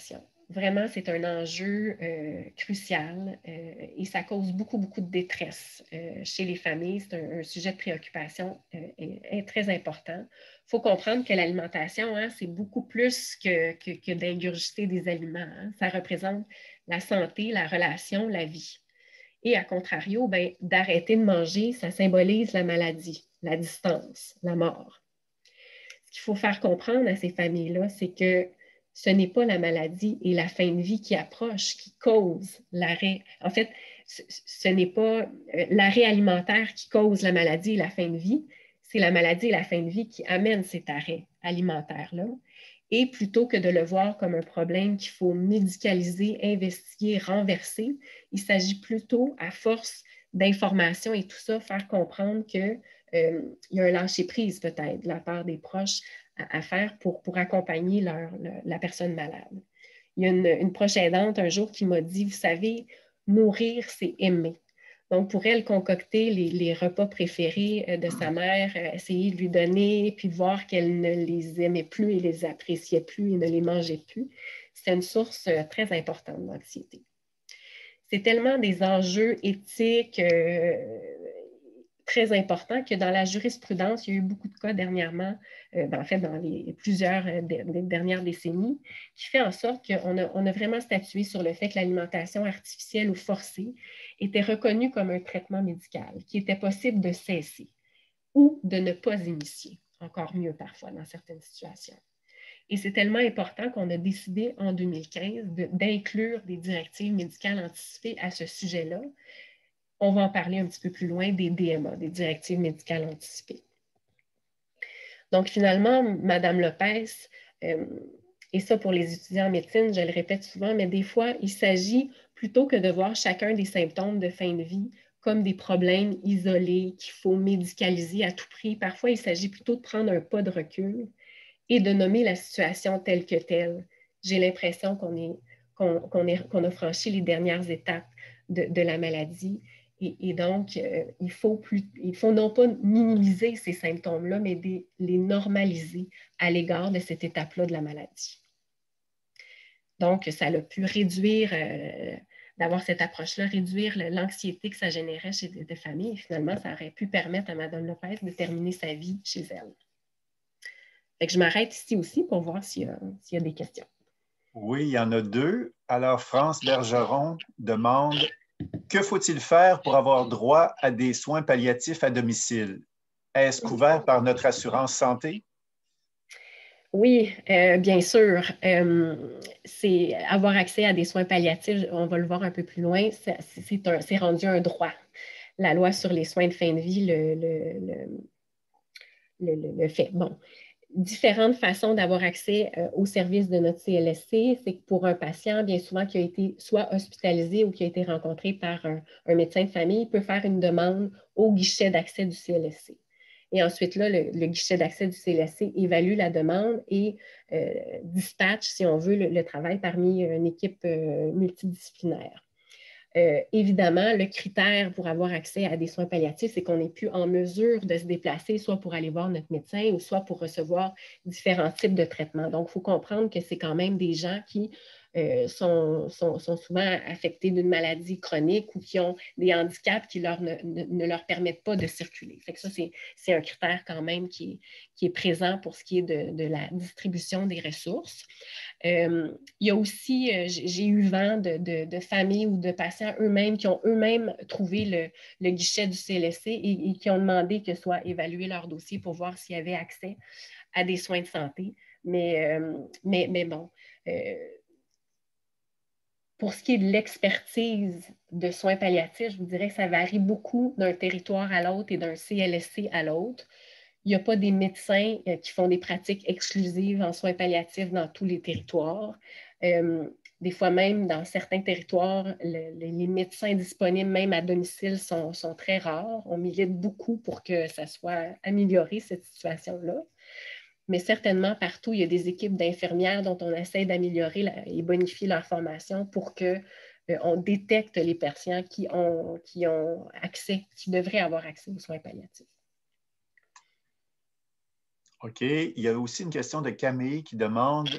vraiment, c'est un enjeu euh, crucial euh, et ça cause beaucoup, beaucoup de détresse euh, chez les familles. C'est un, un sujet de préoccupation euh, est, est très important. Il faut comprendre que l'alimentation, hein, c'est beaucoup plus que, que, que d'ingurgiter des aliments. Hein. Ça représente la santé, la relation, la vie. Et à contrario, ben, d'arrêter de manger, ça symbolise la maladie, la distance, la mort. Ce qu'il faut faire comprendre à ces familles-là, c'est que ce n'est pas la maladie et la fin de vie qui approche, qui cause l'arrêt. En fait, ce, ce n'est pas l'arrêt alimentaire qui cause la maladie et la fin de vie, c'est la maladie et la fin de vie qui amènent cet arrêt alimentaire-là. Et plutôt que de le voir comme un problème qu'il faut médicaliser, investiguer, renverser, il s'agit plutôt, à force d'informations et tout ça, faire comprendre qu'il euh, y a un lâcher-prise peut-être de la part des proches à, à faire pour, pour accompagner leur, leur, la personne malade. Il y a une, une proche aidante un jour qui m'a dit, vous savez, mourir, c'est aimer. Donc, pour elle, concocter les, les repas préférés de sa mère, essayer de lui donner, puis voir qu'elle ne les aimait plus et les appréciait plus et ne les mangeait plus, c'est une source très importante d'anxiété. C'est tellement des enjeux éthiques euh, très importants que dans la jurisprudence, il y a eu beaucoup de cas dernièrement, euh, ben, en fait, dans les plusieurs euh, de, dernières décennies, qui fait en sorte qu'on a, on a vraiment statué sur le fait que l'alimentation artificielle ou forcée était reconnue comme un traitement médical qui était possible de cesser ou de ne pas initier, encore mieux parfois dans certaines situations. Et c'est tellement important qu'on a décidé en deux mille quinze de, d'inclure des directives médicales anticipées à ce sujet-là. On va en parler un petit peu plus loin des D M A, des directives médicales anticipées. Donc, finalement, Mme Lopez, euh, et ça pour les étudiants en médecine, je le répète souvent, mais des fois, il s'agit plutôt que de voir chacun des symptômes de fin de vie comme des problèmes isolés qu'il faut médicaliser à tout prix. Parfois, il s'agit plutôt de prendre un pas de recul et de nommer la situation telle que telle. J'ai l'impression qu'on est, qu'on, qu'on est, qu'on a franchi les dernières étapes de, de la maladie. Et, et donc, euh, il, faut plus, il faut non pas minimiser ces symptômes-là, mais des, les normaliser à l'égard de cette étape-là de la maladie. Donc, ça a pu réduire, euh, d'avoir cette approche-là, réduire l'anxiété que ça générait chez des, des familles. Et finalement, ça aurait pu permettre à Mme Lopez de terminer sa vie chez elle. Fait que je m'arrête ici aussi pour voir s'il y a, s'il y a des questions. Oui, il y en a deux. Alors, France Bergeron demande « Que faut-il faire pour avoir droit à des soins palliatifs à domicile? Est-ce couvert par notre assurance santé? » Oui, euh, bien sûr. Euh, c'est avoir accès à des soins palliatifs, on va le voir un peu plus loin, c'est, c'est, un, c'est rendu un droit. La loi sur les soins de fin de vie le, le, le, le, le fait. Bon, différentes façons d'avoir accès euh, aux services de notre C L S C, c'est que pour un patient, bien souvent, qui a été soit hospitalisé ou qui a été rencontré par un, un médecin de famille, il peut faire une demande au guichet d'accès du C L S C. Et ensuite, là, le, le guichet d'accès du C L S C évalue la demande et euh, dispatche, si on veut, le, le travail parmi une équipe euh, multidisciplinaire. Euh, évidemment, le critère pour avoir accès à des soins palliatifs, c'est qu'on n'est plus en mesure de se déplacer, soit pour aller voir notre médecin ou soit pour recevoir différents types de traitements. Donc, il faut comprendre que c'est quand même des gens qui euh, sont, sont, sont souvent affectés d'une maladie chronique ou qui ont des handicaps qui leur ne, ne, ne leur permettent pas de circuler. Fait que ça, c'est, c'est un critère quand même qui est, qui est présent pour ce qui est de, de la distribution des ressources. Euh, il y a aussi, euh, j'ai eu vent de, de, de familles ou de patients eux-mêmes qui ont eux-mêmes trouvé le, le guichet du C L S C et, et qui ont demandé que soit évalué leur dossier pour voir s'il y avait accès à des soins de santé. Mais, euh, mais, mais bon, euh, pour ce qui est de l'expertise de soins palliatifs, je vous dirais que ça varie beaucoup d'un territoire à l'autre et d'un C L S C à l'autre. Il n'y a pas des médecins euh, qui font des pratiques exclusives en soins palliatifs dans tous les territoires. Euh, des fois même, dans certains territoires, le, les médecins disponibles, même à domicile, sont, sont très rares. On milite beaucoup pour que ça soit amélioré, cette situation-là. Mais certainement, partout, il y a des équipes d'infirmières dont on essaie d'améliorer la, et bonifier leur formation pour qu'on euh, détecte les patients qui ont, qui ont accès, qui devraient avoir accès aux soins palliatifs. OK. Il y a aussi une question de Camille qui demande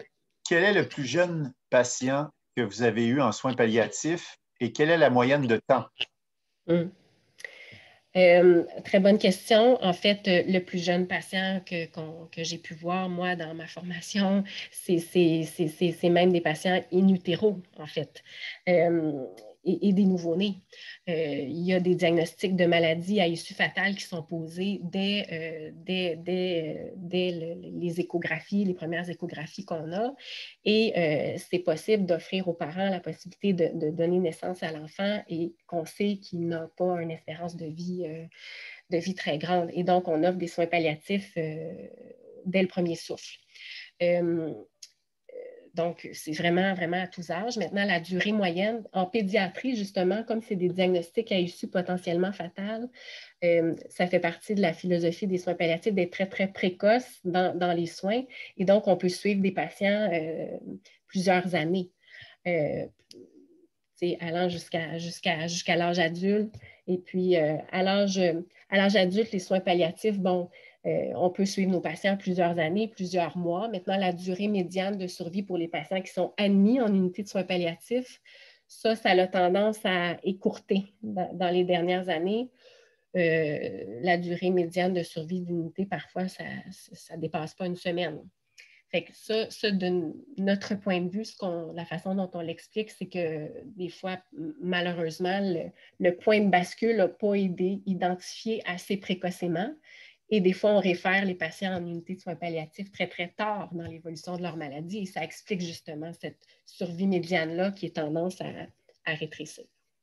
quel est le plus jeune patient que vous avez eu en soins palliatifs et quelle est la moyenne de temps? Hum. Euh, très bonne question. En fait, euh, le plus jeune patient que, qu'on, que j'ai pu voir, moi, dans ma formation, c'est, c'est, c'est, c'est, c'est même des patients in utero, en fait, euh, et, et des nouveau-nés. Euh, il y a des diagnostics de maladies à issue fatale qui sont posés dès, euh, dès, dès, dès le, les échographies, les premières échographies qu'on a. Et euh, c'est possible d'offrir aux parents la possibilité de, de donner naissance à l'enfant et qu'on sait qu'il n'a pas une espérance de vie Euh, de vie très grande. Et donc, on offre des soins palliatifs euh, dès le premier souffle. Euh, donc, c'est vraiment, vraiment à tous âges. Maintenant, la durée moyenne, en pédiatrie, justement, comme c'est des diagnostics à issue potentiellement fatale, euh, ça fait partie de la philosophie des soins palliatifs d'être très, très précoce dans, dans les soins. Et donc, on peut suivre des patients euh, plusieurs années. Euh, allant jusqu'à jusqu'à, jusqu'à l'âge adulte. Et puis, euh, à l'âge à l'âge adulte, les soins palliatifs, bon, euh, on peut suivre nos patients plusieurs années, plusieurs mois. Maintenant, la durée médiane de survie pour les patients qui sont admis en unité de soins palliatifs, ça, ça a tendance à écourter dans, dans les dernières années. Euh, la durée médiane de survie d'unité, parfois, ça ne dépasse pas une semaine. Fait que ça, ça, de notre point de vue, ce qu'on, la façon dont on l'explique, c'est que des fois, malheureusement, le, le point de bascule n'a pas été identifié assez précocement. Et des fois, on réfère les patients en unité de soins palliatifs très, très tard dans l'évolution de leur maladie. Et ça explique justement cette survie médiane-là qui est tendance à, à rétrécir.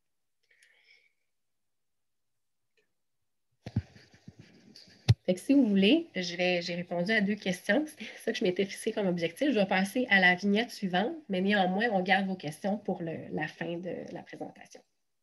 Fait que si vous voulez, je vais, j'ai répondu à deux questions. C'est ça que je m'étais fixé comme objectif. Je vais passer à la vignette suivante, mais néanmoins, on garde vos questions pour le, la fin de la présentation.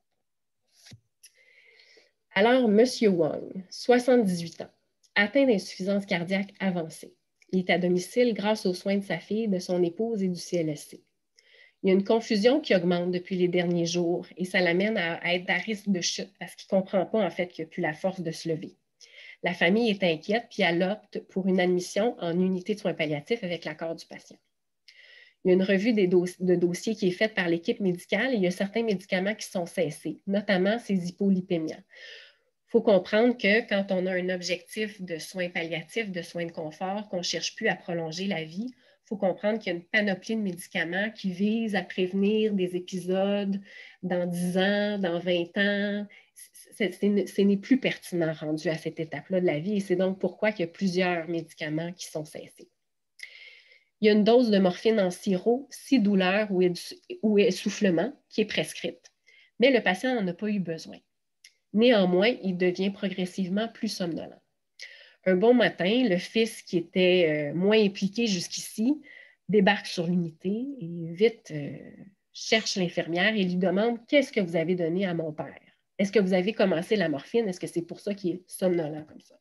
Alors, M. Wang, soixante-dix-huit ans, atteint d'insuffisance cardiaque avancée. Il est à domicile grâce aux soins de sa fille, de son épouse et du C L S C. Il y a une confusion qui augmente depuis les derniers jours et ça l'amène à, à être à risque de chute parce qu'il ne comprend pas en fait qu'il n'a plus la force de se lever. La famille est inquiète, puis elle opte pour une admission en unité de soins palliatifs avec l'accord du patient. Il y a une revue des dos- de dossiers qui est faite par l'équipe médicale et il y a certains médicaments qui sont cessés, notamment ces hypolipémiants. Il faut comprendre que quand on a un objectif de soins palliatifs, de soins de confort, qu'on ne cherche plus à prolonger la vie, il faut comprendre qu'il y a une panoplie de médicaments qui visent à prévenir des épisodes dans dix ans, dans vingt ans. Ce n'est plus pertinent rendu à cette étape-là de la vie et c'est donc pourquoi il y a plusieurs médicaments qui sont cessés. Il y a une dose de morphine en sirop, si douleur ou essoufflement, qui est prescrite, mais le patient n'en a pas eu besoin. Néanmoins, il devient progressivement plus somnolent. Un bon matin, le fils, qui était euh, moins impliqué jusqu'ici, débarque sur l'unité et vite euh, cherche l'infirmière et lui demande « Qu'est-ce que vous avez donné à mon père? Est-ce que vous avez commencé la morphine? Est-ce que c'est pour ça qu'il est somnolent comme ça? »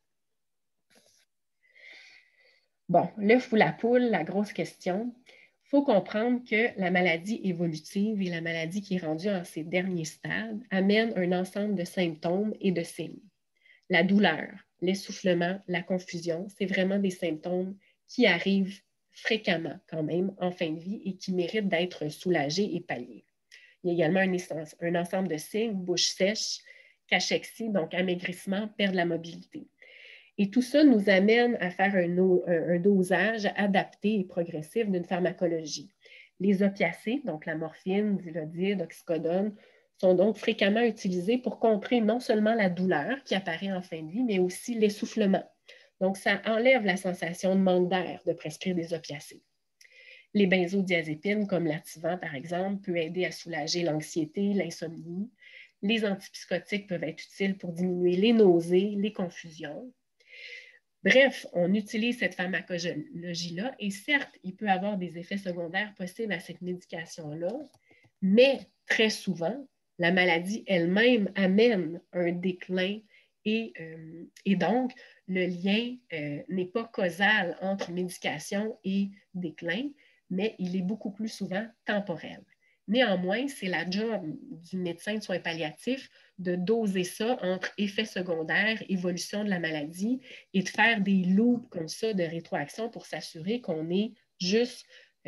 Bon, l'œuf ou la poule, la grosse question. Il faut comprendre que la maladie évolutive et la maladie qui est rendue en ses derniers stades amène un ensemble de symptômes et de signes. La douleur, l'essoufflement, la confusion, c'est vraiment des symptômes qui arrivent fréquemment quand même en fin de vie et qui méritent d'être soulagés et palliés. Il y a également un, un ensemble de signes, bouche sèche, cachexie, donc amaigrissement, perte de la mobilité. Et tout ça nous amène à faire un, un dosage adapté et progressif d'une pharmacologie. Les opiacés, donc la morphine, dilodide, oxycodone, sont donc fréquemment utilisés pour contrer non seulement la douleur qui apparaît en fin de vie, mais aussi l'essoufflement. Donc, ça enlève la sensation de manque d'air de prescrire des opiacés. Les benzodiazépines, comme l'Ativan, par exemple, peut aider à soulager l'anxiété, l'insomnie. Les antipsychotiques peuvent être utiles pour diminuer les nausées, les confusions. Bref, on utilise cette pharmacologie-là et certes, il peut y avoir des effets secondaires possibles à cette médication-là, mais très souvent, la maladie elle-même amène un déclin et, euh, et donc le lien euh, n'est pas causal entre médication et déclin, mais il est beaucoup plus souvent temporel. Néanmoins, c'est la job du médecin de soins palliatifs de doser ça entre effets secondaires, évolution de la maladie et de faire des loops comme ça de rétroaction pour s'assurer qu'on est juste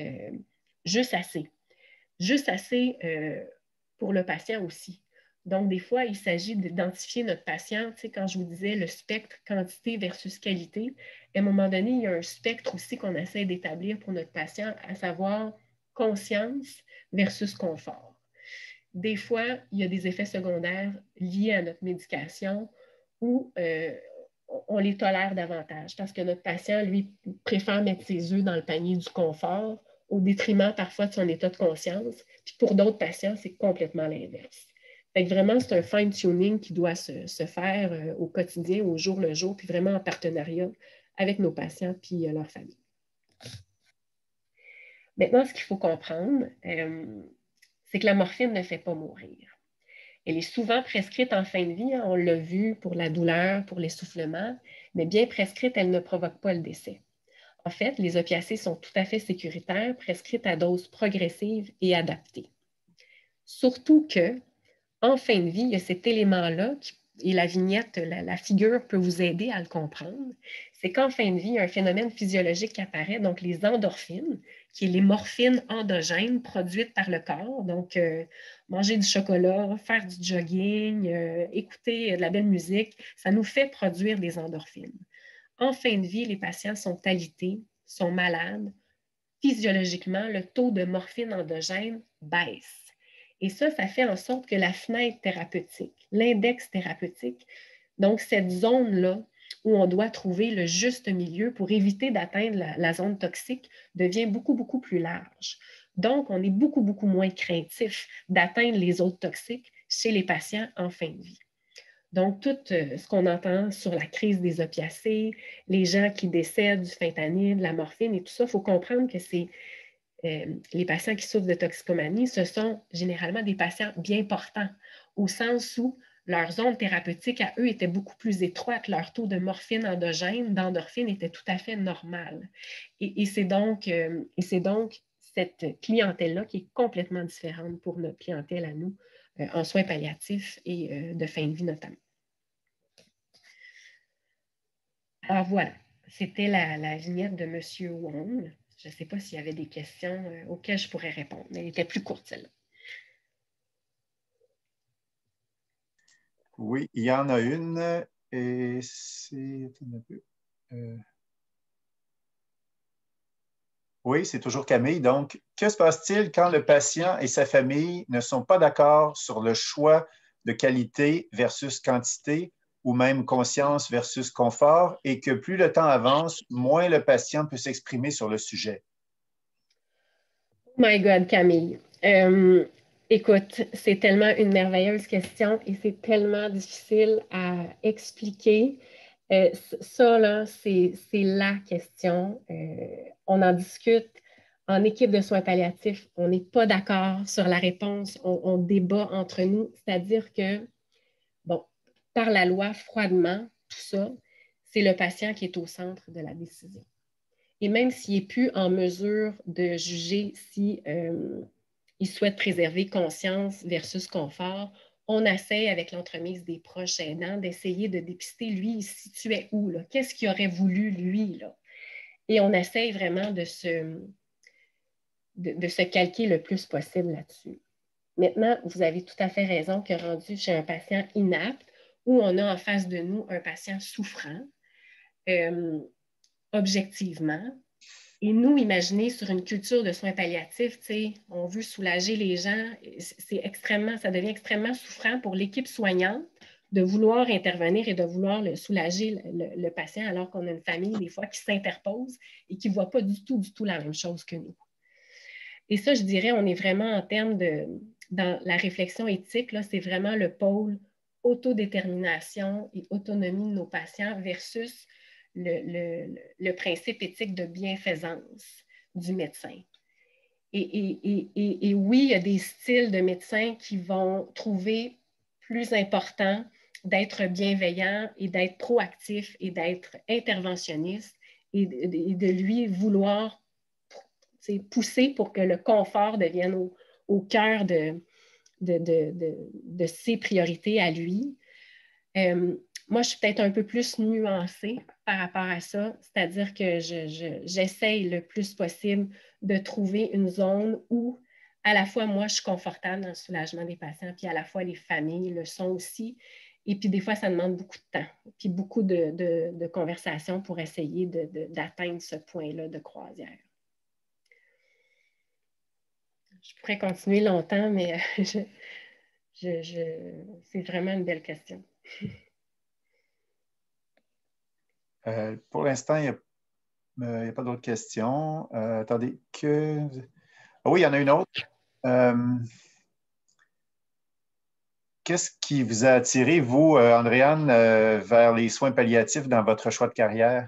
euh, juste assez. Juste assez euh, pour le patient aussi. Donc, des fois, il s'agit d'identifier notre patient. Tu sais, quand je vous disais le spectre quantité versus qualité, à un moment donné, il y a un spectre aussi qu'on essaie d'établir pour notre patient, à savoir conscience versus confort. Des fois, il y a des effets secondaires liés à notre médication où euh, on les tolère davantage parce que notre patient, lui, préfère mettre ses œufs dans le panier du confort au détriment parfois de son état de conscience. Puis pour d'autres patients, c'est complètement l'inverse. Fait que vraiment, c'est un fine-tuning qui doit se, se faire euh, au quotidien, au jour le jour, puis vraiment en partenariat avec nos patients puis euh, leur famille. Maintenant, ce qu'il faut comprendre, euh, c'est que la morphine ne fait pas mourir. Elle est souvent prescrite en fin de vie, hein, on l'a vu pour la douleur, pour l'essoufflement, mais bien prescrite, elle ne provoque pas le décès. En fait, les opiacés sont tout à fait sécuritaires, prescrites à dose progressive et adaptée. Surtout que, en fin de vie, il y a cet élément-là, qui, et la vignette, la, la figure peut vous aider à le comprendre, c'est qu'en fin de vie, il y a un phénomène physiologique qui apparaît, donc les endorphines, qui est les morphines endogènes produites par le corps. Donc, euh, manger du chocolat, faire du jogging, euh, écouter de la belle musique, ça nous fait produire des endorphines. En fin de vie, les patients sont alités, sont malades. Physiologiquement, le taux de morphine endogène baisse. Et ça, ça fait en sorte que la fenêtre thérapeutique, l'index thérapeutique, donc cette zone-là où on doit trouver le juste milieu pour éviter d'atteindre la, la zone toxique, devient beaucoup, beaucoup plus large. Donc, on est beaucoup, beaucoup moins craintif d'atteindre les autres toxiques chez les patients en fin de vie. Donc, tout euh, ce qu'on entend sur la crise des opiacés, les gens qui décèdent du fentanyl, de la morphine et tout ça, il faut comprendre que c'est euh, les patients qui souffrent de toxicomanie, ce sont généralement des patients bien portants, au sens où leur zone thérapeutique à eux était beaucoup plus étroite. Leur taux de morphine endogène, d'endorphine était tout à fait normal. Et, et c'est donc, euh, et c'est donc cette clientèle-là qui est complètement différente pour notre clientèle à nous, euh, en soins palliatifs et euh, de fin de vie notamment. Alors voilà, c'était la, la vignette de M. Wong. Je ne sais pas s'il y avait des questions euh, auxquelles je pourrais répondre, mais elle était plus courte, celle-là. Oui, il y en a une, et c'est... Attends un peu. Euh... Oui, c'est toujours Camille. Donc, que se passe-t-il quand le patient et sa famille ne sont pas d'accord sur le choix de qualité versus quantité ou même conscience versus confort et que plus le temps avance, moins le patient peut s'exprimer sur le sujet? Oh my God, Camille. Euh, écoute, c'est tellement une merveilleuse question et c'est tellement difficile à expliquer. Euh, ça, là, c'est la question. Euh, on en discute en équipe de soins palliatifs. On n'est pas d'accord sur la réponse. On, on débat entre nous. C'est-à-dire que, bon, par la loi, froidement, tout ça, c'est le patient qui est au centre de la décision. Et même s'il n'est plus en mesure de juger si euh, il souhaite préserver conscience versus confort, on essaie avec l'entremise des proches aidants d'essayer de dépister, lui, il se situait où, là? Qu'est-ce qu'il aurait voulu, lui, là? Et on essaie vraiment de se, de, de se calquer le plus possible là-dessus. Maintenant, vous avez tout à fait raison que rendu chez un patient inapte, où on a en face de nous un patient souffrant, euh, objectivement. Et nous, imaginer sur une culture de soins palliatifs, on veut soulager les gens, c'est extrêmement, ça devient extrêmement souffrant pour l'équipe soignante de vouloir intervenir et de vouloir le, soulager le, le, le patient alors qu'on a une famille des fois qui s'interpose et qui ne voit pas du tout, du tout la même chose que nous. Et ça, je dirais, on est vraiment en termes de, dans la réflexion éthique, c'est vraiment le pôle autodétermination et autonomie de nos patients versus le, le, le principe éthique de bienfaisance du médecin. Et, et, et, et oui, il y a des styles de médecins qui vont trouver plus important d'être bienveillant et d'être proactif et d'être interventionniste et de, et de lui vouloir pousser pour que le confort devienne au, au cœur de, de, de, de, de ses priorités à lui. Euh, moi, je suis peut-être un peu plus nuancée par rapport à ça, c'est-à-dire que je, je, j'essaye le plus possible de trouver une zone où à la fois moi, je suis confortable dans le soulagement des patients, puis à la fois les familles le sont aussi. Et puis des fois, ça demande beaucoup de temps, puis beaucoup de, de, de conversations pour essayer de, de, d'atteindre ce point-là de croisière. Je pourrais continuer longtemps, mais je, je, je, c'est vraiment une belle question. Euh, pour l'instant, il n'y a, a pas d'autres questions. Euh, attendez, que... Ah oui, il y en a une autre. Euh, Qu'est-ce qui vous a attiré, vous, euh, Andréane, euh, vers les soins palliatifs dans votre choix de carrière?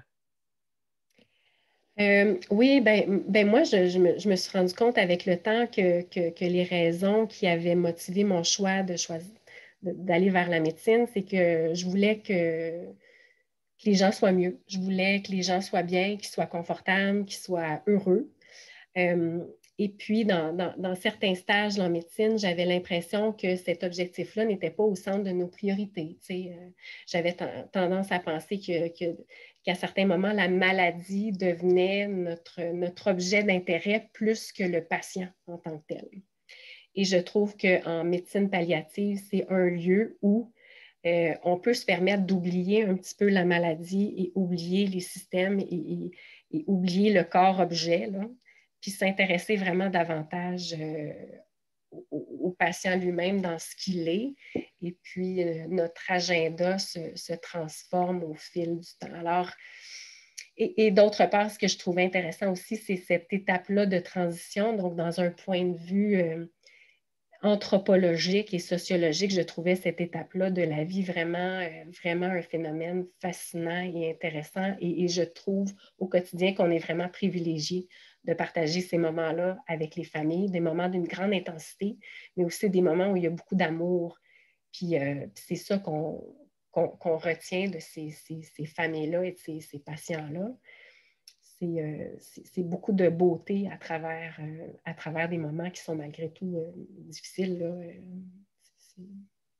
Euh, oui, ben, ben moi, je, je, me, je, me, suis rendu compte avec le temps que, que, que les raisons qui avaient motivé mon choix de choisir d'aller vers la médecine, c'est que je voulais que, que les gens soient mieux. Je voulais que les gens soient bien, qu'ils soient confortables, qu'ils soient heureux. Euh, et puis, dans, dans, dans, certains stages en médecine, j'avais l'impression que cet objectif-là n'était pas au centre de nos priorités. Tu sais, euh, j'avais tendance à penser que, que, qu'à certains moments, la maladie devenait notre, notre objet d'intérêt plus que le patient en tant que tel. Et je trouve qu'en médecine palliative, c'est un lieu où euh, on peut se permettre d'oublier un petit peu la maladie et oublier les systèmes et, et, et oublier le corps-objet, là, puis s'intéresser vraiment davantage euh, au, au patient lui-même dans ce qu'il est. Et puis, euh, notre agenda se, se transforme au fil du temps. Alors, et, et d'autre part, ce que je trouve intéressant aussi, c'est cette étape-là de transition. Donc, dans un point de vue euh, anthropologique et sociologique, je trouvais cette étape-là de la vie vraiment, euh, vraiment un phénomène fascinant et intéressant. Et, et je trouve au quotidien qu'on est vraiment privilégié de partager ces moments-là avec les familles, des moments d'une grande intensité, mais aussi des moments où il y a beaucoup d'amour. Puis euh, c'est ça qu'on qu'on, qu'on retient de ces, ces, ces familles-là et de ces, ces patients-là. C'est, euh, c'est, c'est beaucoup de beauté à travers, euh, à travers des moments qui sont malgré tout euh, difficiles. Là. Euh, c'est, c'est...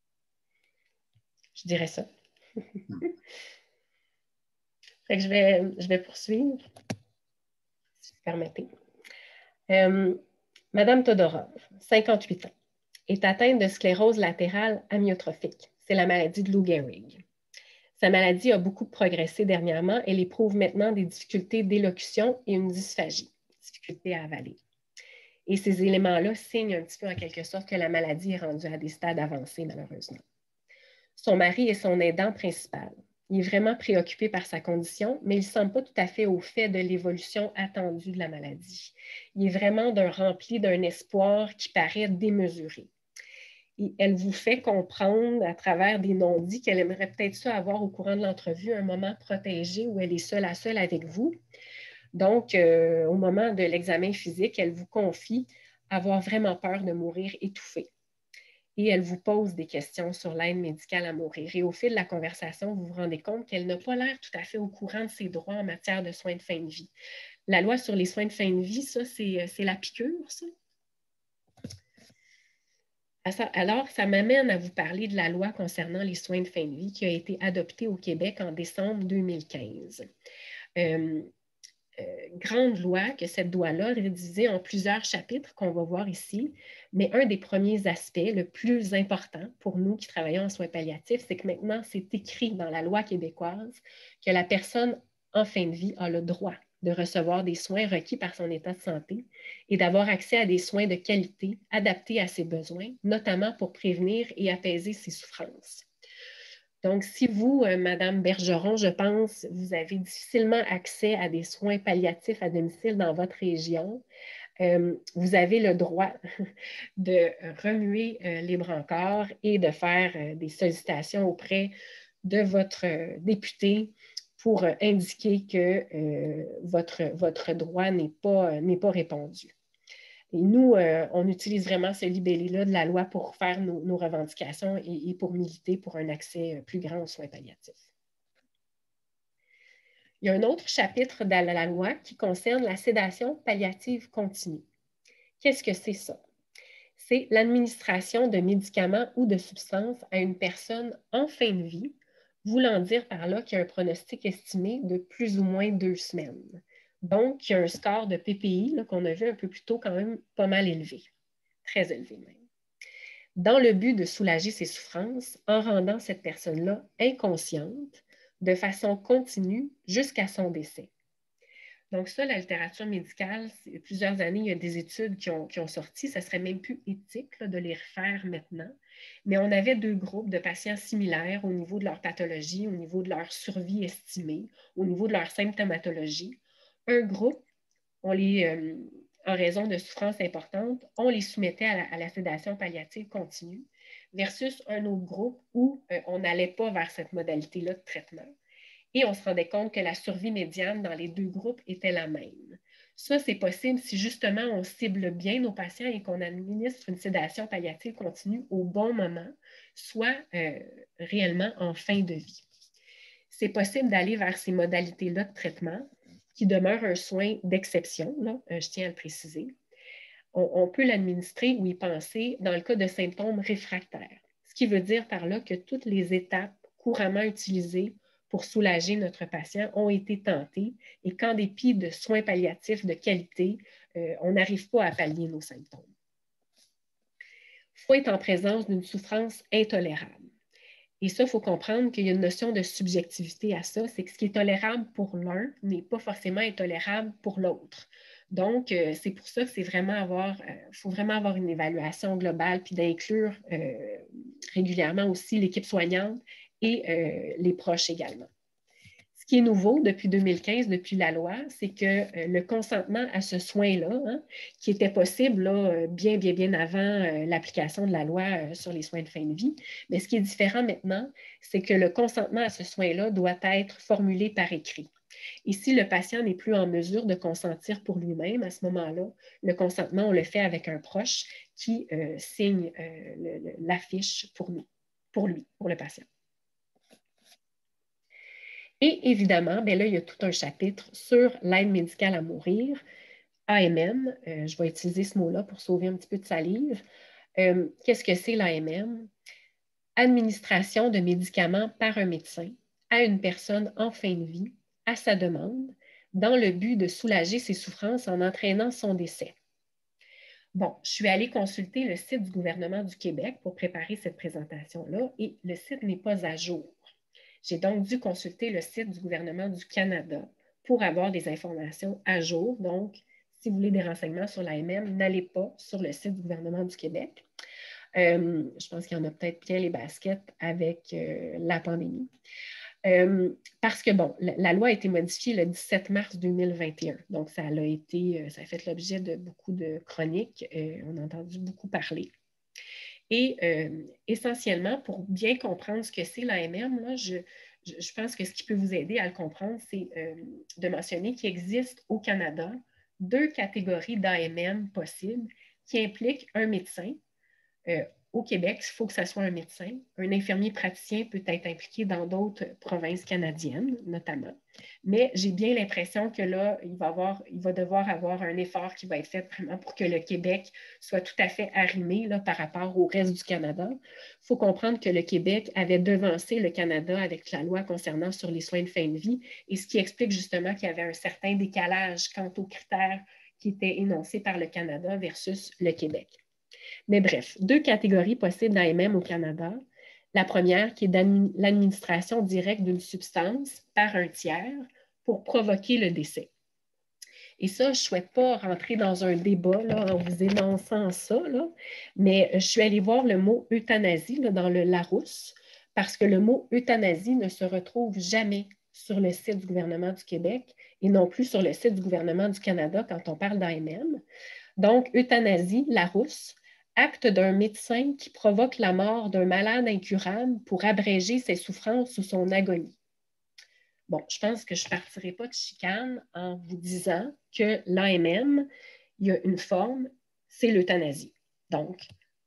Je dirais ça. Fait que je vais, je vais poursuivre, si vous permettez. Euh, Madame Todorov, cinquante-huit ans, est atteinte de sclérose latérale amyotrophique. C'est la maladie de Lou Gehrig. Sa maladie a beaucoup progressé dernièrement. Elle éprouve maintenant des difficultés d'élocution et une dysphagie, difficulté à avaler. Et ces éléments-là signent un petit peu en quelque sorte que la maladie est rendue à des stades avancés, malheureusement. Son mari est son aidant principal. Il est vraiment préoccupé par sa condition, mais il ne semble pas tout à fait au fait de l'évolution attendue de la maladie. Il est vraiment d'un rempli d'un espoir qui paraît démesuré. Et elle vous fait comprendre à travers des non-dits qu'elle aimerait peut-être ça avoir au courant de l'entrevue un moment protégé où elle est seule à seule avec vous. Donc, euh, au moment de l'examen physique, elle vous confie avoir vraiment peur de mourir étouffée. Et elle vous pose des questions sur l'aide médicale à mourir. Et au fil de la conversation, vous vous rendez compte qu'elle n'a pas l'air tout à fait au courant de ses droits en matière de soins de fin de vie. La loi sur les soins de fin de vie, ça, c'est, c'est la piqûre, ça. Alors, ça m'amène à vous parler de la loi concernant les soins de fin de vie qui a été adoptée au Québec en décembre deux mille quinze. Euh, euh, grande loi que cette loi-là révisée en plusieurs chapitres qu'on va voir ici, mais un des premiers aspects, le plus important pour nous qui travaillons en soins palliatifs, c'est que maintenant, c'est écrit dans la loi québécoise que la personne en fin de vie a le droit de recevoir des soins requis par son état de santé et d'avoir accès à des soins de qualité adaptés à ses besoins, notamment pour prévenir et apaiser ses souffrances. Donc, si vous, euh, Madame Bergeron, je pense, vous avez difficilement accès à des soins palliatifs à domicile dans votre région, euh, vous avez le droit de remuer euh, les brancards et de faire euh, des sollicitations auprès de votre euh, député pour euh, indiquer que euh, votre, votre droit n'est pas, n'est pas répondu. Et nous, euh, on utilise vraiment ce libellé-là de la loi pour faire nos, nos revendications et, et pour militer pour un accès plus grand aux soins palliatifs. Il y a un autre chapitre de la loi qui concerne la sédation palliative continue. Qu'est-ce que c'est ça? C'est l'administration de médicaments ou de substances à une personne en fin de vie voulant dire par là qu'il y a un pronostic estimé de plus ou moins deux semaines. Donc, il y a un score de P P I qu'on a vu un peu plus tôt quand même pas mal élevé, très élevé même. Dans le but de soulager ses souffrances en rendant cette personne-là inconsciente de façon continue jusqu'à son décès. Donc ça, la littérature médicale, plusieurs années, il y a des études qui ont, qui ont sorti, ça serait même plus éthique là, de les refaire maintenant, mais on avait deux groupes de patients similaires au niveau de leur pathologie, au niveau de leur survie estimée, au niveau de leur symptomatologie. Un groupe, on les, euh, en raison de souffrances importantes, on les soumettait à la, à la sédation palliative continue, versus un autre groupe où euh, on n'allait pas vers cette modalité-là de traitement. Et on se rendait compte que la survie médiane dans les deux groupes était la même. Ça, c'est possible si justement on cible bien nos patients et qu'on administre une sédation palliative continue au bon moment, soit euh, réellement en fin de vie. C'est possible d'aller vers ces modalités-là de traitement qui demeurent un soin d'exception, là, je tiens à le préciser. On, on peut l'administrer ou y penser dans le cas de symptômes réfractaires, ce qui veut dire par là que toutes les étapes couramment utilisées pour soulager notre patient ont été tentées et qu'en dépit de soins palliatifs de qualité, euh, on n'arrive pas à pallier nos symptômes. Il faut être en présence d'une souffrance intolérable. Et ça, il faut comprendre qu'il y a une notion de subjectivité à ça, c'est que ce qui est tolérable pour l'un n'est pas forcément intolérable pour l'autre. Donc, euh, c'est pour ça que c'est vraiment avoir, il euh, faut vraiment avoir une évaluation globale puis d'inclure euh, régulièrement aussi l'équipe soignante et euh, les proches également. Ce qui est nouveau depuis deux mille quinze, depuis la loi, c'est que euh, le consentement à ce soin-là, hein, qui était possible là, bien, bien, bien avant euh, l'application de la loi euh, sur les soins de fin de vie, mais ce qui est différent maintenant, c'est que le consentement à ce soin-là doit être formulé par écrit. Et si le patient n'est plus en mesure de consentir pour lui-même, à ce moment-là, le consentement, on le fait avec un proche qui euh, signe euh, l'affiche pour nous, pour lui, pour le patient. Et évidemment, bien là, il y a tout un chapitre sur l'aide médicale à mourir, A M M. Euh, je vais utiliser ce mot-là pour sauver un petit peu de salive. Euh, Qu'est-ce que c'est l'A M M? Administration de médicaments par un médecin à une personne en fin de vie, à sa demande, dans le but de soulager ses souffrances en entraînant son décès. Bon, je suis allée consulter le site du gouvernement du Québec pour préparer cette présentation-là et le site n'est pas à jour. J'ai donc dû consulter le site du gouvernement du Canada pour avoir des informations à jour. Donc, si vous voulez des renseignements sur l'A M M, n'allez pas sur le site du gouvernement du Québec. Euh, je pense qu'il y en a peut-être bien les baskets avec euh, la pandémie. Euh, parce que, bon, la, la loi a été modifiée le dix-sept mars deux mille vingt et un. Donc, ça a, été, ça a fait l'objet de beaucoup de chroniques. Euh, on a entendu beaucoup parler. Et euh, essentiellement, pour bien comprendre ce que c'est l'A M M, là, je, je, je pense que ce qui peut vous aider à le comprendre, c'est euh, de mentionner qu'il existe au Canada deux catégories d'A M M possibles qui impliquent un médecin. Euh, au Québec, il faut que ce soit un médecin. Un infirmier praticien peut être impliqué dans d'autres provinces canadiennes, notamment. Mais j'ai bien l'impression que là, il va, avoir, il va devoir avoir un effort qui va être fait vraiment pour que le Québec soit tout à fait arrimé là, par rapport au reste du Canada. Il faut comprendre que le Québec avait devancé le Canada avec la loi concernant sur les soins de fin de vie, et ce qui explique justement qu'il y avait un certain décalage quant aux critères qui étaient énoncés par le Canada versus le Québec. Mais bref, deux catégories possibles d'A M M au Canada. La première, qui est l'administration directe d'une substance par un tiers pour provoquer le décès. Et ça, je ne souhaite pas rentrer dans un débat là, en vous énonçant ça, là, mais je suis allée voir le mot euthanasie là, dans le Larousse, parce que le mot euthanasie ne se retrouve jamais sur le site du gouvernement du Québec et non plus sur le site du gouvernement du Canada quand on parle d'A M M. Donc, euthanasie, Larousse, acte d'un médecin qui provoque la mort d'un malade incurable pour abréger ses souffrances ou son agonie. Bon, je pense que je ne partirai pas de chicane en vous disant que l'A M M, il y a une forme, c'est l'euthanasie. Donc,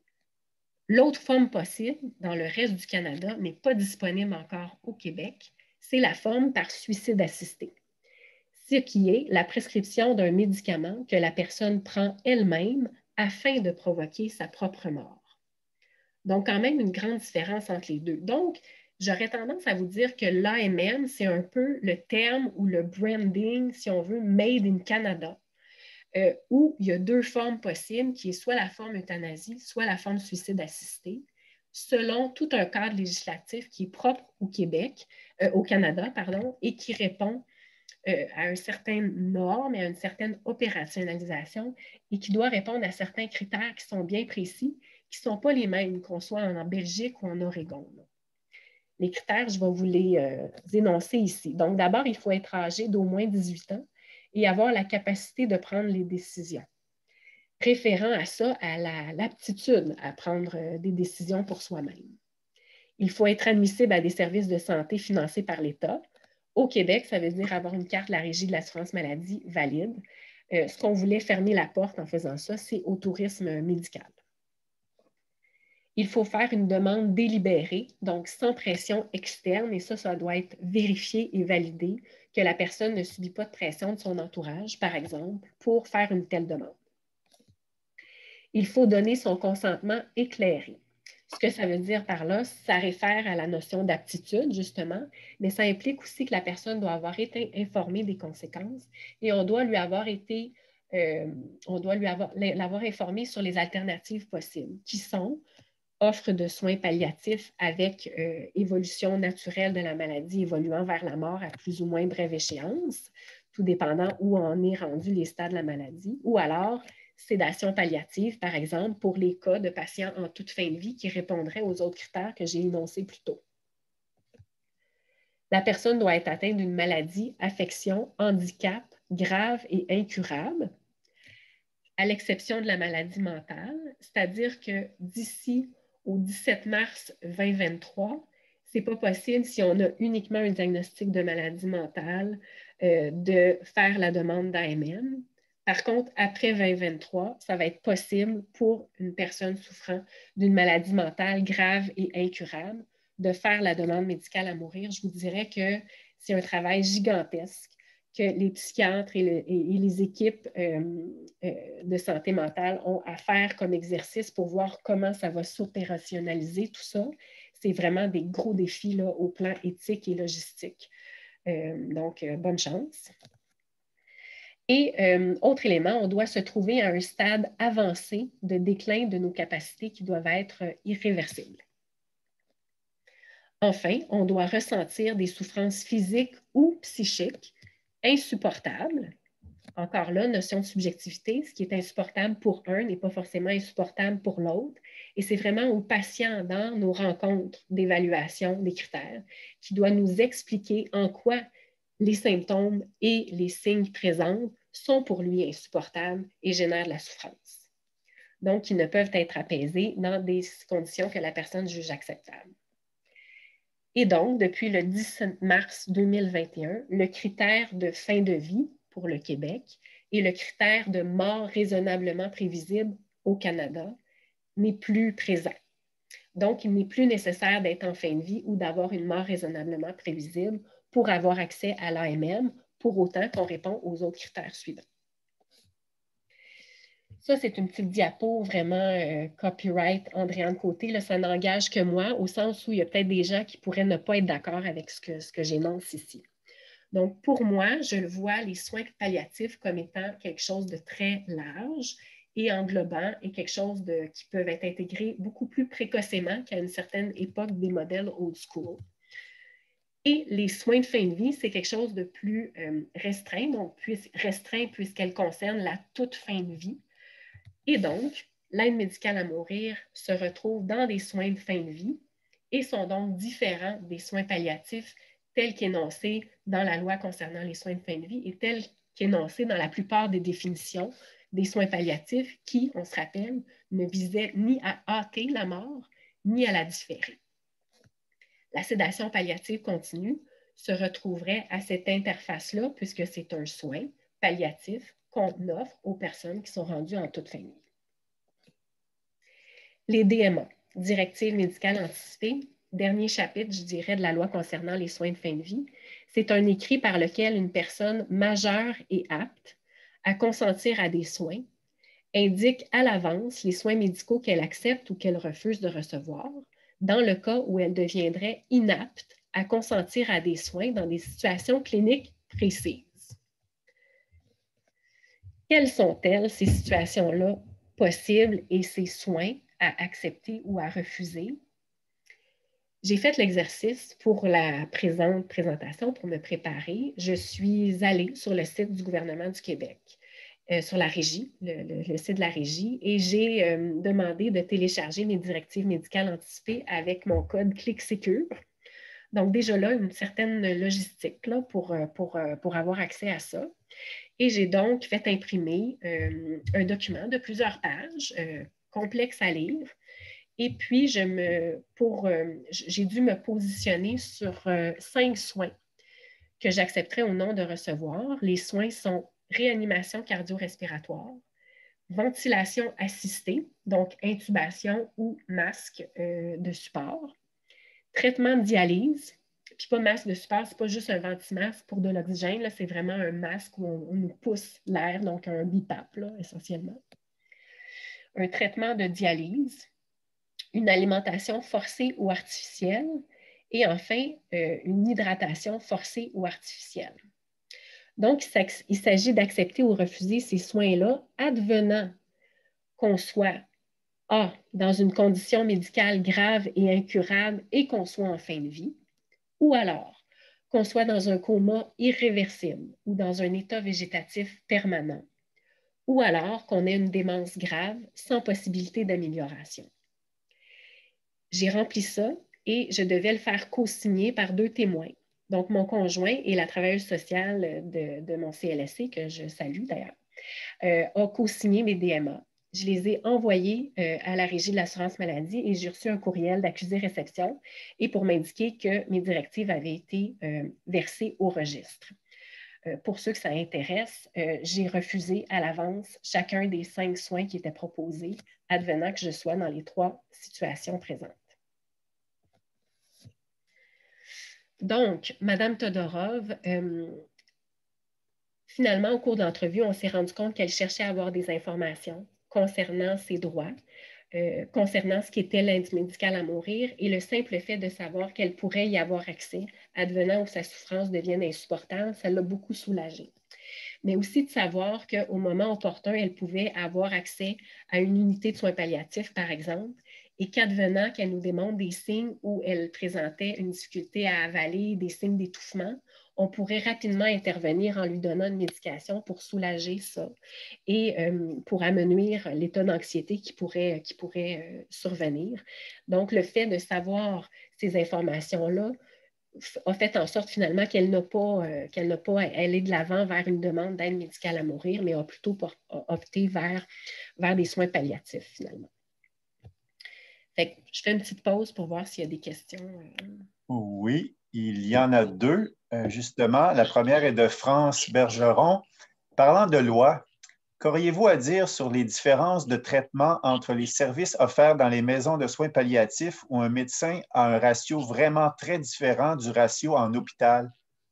l'autre forme possible dans le reste du Canada, mais pas disponible encore au Québec, c'est la forme par suicide assisté. Ce qui est la prescription d'un médicament que la personne prend elle-même afin de provoquer sa propre mort. Donc, quand même une grande différence entre les deux. Donc, j'aurais tendance à vous dire que l'A M M, c'est un peu le terme ou le branding, si on veut, made in Canada, euh, où il y a deux formes possibles, qui est soit la forme euthanasie, soit la forme suicide assisté, selon tout un cadre législatif qui est propre au Québec, euh, au Canada, pardon, et qui répond euh, à une certaine norme et à une certaine opérationnalisation et qui doit répondre à certains critères qui sont bien précis, qui ne sont pas les mêmes qu'on soit en Belgique ou en Oregon. Là. Les critères, je vais vous les euh, énoncer ici. Donc, d'abord, il faut être âgé d'au moins dix-huit ans et avoir la capacité de prendre les décisions. Référant à ça, à l'aptitude à prendre euh, des décisions pour soi-même. Il faut être admissible à des services de santé financés par l'État. Au Québec, ça veut dire avoir une carte de la Régie de l'assurance maladie valide. Euh, ce qu'on voulait fermer la porte en faisant ça, c'est au tourisme médical. Il faut faire une demande délibérée, donc sans pression externe, et ça, ça doit être vérifié et validé, que la personne ne subit pas de pression de son entourage, par exemple, pour faire une telle demande. Il faut donner son consentement éclairé. Ce que ça veut dire par là, ça réfère à la notion d'aptitude, justement, mais ça implique aussi que la personne doit avoir été informée des conséquences et on doit lui avoir été, euh, on doit lui avoir, l'avoir informée sur les alternatives possibles, qui sont offre de soins palliatifs avec euh, évolution naturelle de la maladie évoluant vers la mort à plus ou moins brève échéance, tout dépendant où en est rendu les stades de la maladie, ou alors sédation palliative, par exemple, pour les cas de patients en toute fin de vie qui répondraient aux autres critères que j'ai énoncés plus tôt. La personne doit être atteinte d'une maladie, affection, handicap grave et incurable, à l'exception de la maladie mentale, c'est-à-dire que d'ici au dix-sept mars deux mille vingt-trois, ce n'est pas possible, si on a uniquement un diagnostic de maladie mentale, euh, de faire la demande d'A M M. Par contre, après deux mille vingt-trois, ça va être possible pour une personne souffrant d'une maladie mentale grave et incurable de faire la demande médicale à mourir. Je vous dirais que c'est un travail gigantesque que les psychiatres et, le, et, et les équipes euh, euh, de santé mentale ont à faire comme exercice pour voir comment ça va s'opérationnaliser, tout ça. C'est vraiment des gros défis là, au plan éthique et logistique. Euh, donc, euh, bonne chance. Et euh, autre élément, on doit se trouver à un stade avancé de déclin de nos capacités qui doivent être irréversibles. Enfin, on doit ressentir des souffrances physiques ou psychiques insupportable. Encore là, notion de subjectivité, ce qui est insupportable pour un n'est pas forcément insupportable pour l'autre. Et c'est vraiment au patient dans nos rencontres d'évaluation des critères qui doit nous expliquer en quoi les symptômes et les signes présents sont pour lui insupportables et génèrent de la souffrance. Donc, ils ne peuvent être apaisés dans des conditions que la personne juge acceptables. Et donc, depuis le dix-sept mars deux mille vingt et un, le critère de fin de vie pour le Québec et le critère de mort raisonnablement prévisible au Canada n'est plus présent. Donc, il n'est plus nécessaire d'être en fin de vie ou d'avoir une mort raisonnablement prévisible pour avoir accès à l'A M M, pour autant qu'on répond aux autres critères suivants. Ça, c'est une petite diapo vraiment euh, copyright Andréane Côté. Là, ça n'engage que moi, au sens où il y a peut-être des gens qui pourraient ne pas être d'accord avec ce que, ce que j'énonce ici. Donc, pour moi, je vois les soins palliatifs comme étant quelque chose de très large et englobant et quelque chose de, qui peut être intégré beaucoup plus précocement qu'à une certaine époque des modèles old school. Et les soins de fin de vie, c'est quelque chose de plus euh, restreint, donc puis, restreint puisqu'elle concerne la toute fin de vie. Et donc, l'aide médicale à mourir se retrouve dans des soins de fin de vie et sont donc différents des soins palliatifs tels qu'énoncés dans la loi concernant les soins de fin de vie et tels qu'énoncés dans la plupart des définitions des soins palliatifs qui, on se rappelle, ne visaient ni à hâter la mort, ni à la différer. La sédation palliative continue se retrouverait à cette interface-là puisque c'est un soin palliatif qu'on offre aux personnes qui sont rendues en toute fin de vie. Les D M A, Directives médicales anticipées, dernier chapitre, je dirais, de la loi concernant les soins de fin de vie, c'est un écrit par lequel une personne majeure et apte à consentir à des soins indique à l'avance les soins médicaux qu'elle accepte ou qu'elle refuse de recevoir, dans le cas où elle deviendrait inapte à consentir à des soins dans des situations cliniques précises. Quelles sont-elles, ces situations-là possibles et ces soins à accepter ou à refuser? J'ai fait l'exercice pour la présente présentation, pour me préparer. Je suis allée sur le site du gouvernement du Québec, euh, sur la régie, le, le, le site de la régie, et j'ai euh, demandé de télécharger mes directives médicales anticipées avec mon code ClickSecure. Donc, déjà là, une certaine logistique là, pour, pour, pour avoir accès à ça. Et j'ai donc fait imprimer euh, un document de plusieurs pages, euh, complexe à lire. Et puis, je me, pour, euh, j'ai dû me positionner sur euh, cinq soins que j'accepterais au nom de recevoir. Les soins sont réanimation cardio-respiratoire, ventilation assistée, donc intubation ou masque euh, de support, traitement de dialyse, puis pas masque de support, c'est pas juste un ventimasque pour de l'oxygène, c'est vraiment un masque où on, on nous pousse l'air, donc un B I P A P, là, essentiellement. Un traitement de dialyse, une alimentation forcée ou artificielle, et enfin, euh, une hydratation forcée ou artificielle. Donc, il s'agit d'accepter ou refuser ces soins-là, advenant qu'on soit A, dans une condition médicale grave et incurable et qu'on soit en fin de vie, ou alors qu'on soit dans un coma irréversible ou dans un état végétatif permanent, ou alors qu'on ait une démence grave sans possibilité d'amélioration. J'ai rempli ça et je devais le faire co-signer par deux témoins. Donc, mon conjoint et la travailleuse sociale de, de mon C L S C, que je salue d'ailleurs, euh, a co-signé mes D M A. Je les ai envoyés euh, à la Régie de l'assurance maladie et j'ai reçu un courriel d'accusé-réception et pour m'indiquer que mes directives avaient été euh, versées au registre. Euh, pour ceux que ça intéresse, euh, j'ai refusé à l'avance chacun des cinq soins qui étaient proposés, advenant que je sois dans les trois situations présentes. Donc, Mme Todorov, euh, finalement, au cours de l'entrevue, on s'est rendu compte qu'elle cherchait à avoir des informations concernant ses droits, euh, concernant ce qu'était l'aide médicale à mourir et le simple fait de savoir qu'elle pourrait y avoir accès, advenant où sa souffrance devienne insupportable, ça l'a beaucoup soulagée. Mais aussi de savoir qu'au moment opportun, elle pouvait avoir accès à une unité de soins palliatifs, par exemple, et qu'advenant qu'elle nous démontre des signes où elle présentait une difficulté à avaler, des signes d'étouffement, on pourrait rapidement intervenir en lui donnant une médication pour soulager ça et euh, pour amenuire l'état d'anxiété qui pourrait, qui pourrait euh, survenir. Donc, le fait de savoir ces informations-là a fait en sorte finalement qu'elle n'a pas, euh, qu'elle n'a pas allé de l'avant vers une demande d'aide médicale à mourir, mais a plutôt pour, a opté vers, vers des soins palliatifs finalement. Fait que je fais une petite pause pour voir s'il y a des questions. Oui, il y en a deux, euh, justement. La première est de France Bergeron. Parlant de loi, qu'auriez-vous à dire sur les différences de traitement entre les services offerts dans les maisons de soins palliatifs où un médecin a un ratio vraiment très différent du ratio en hôpital?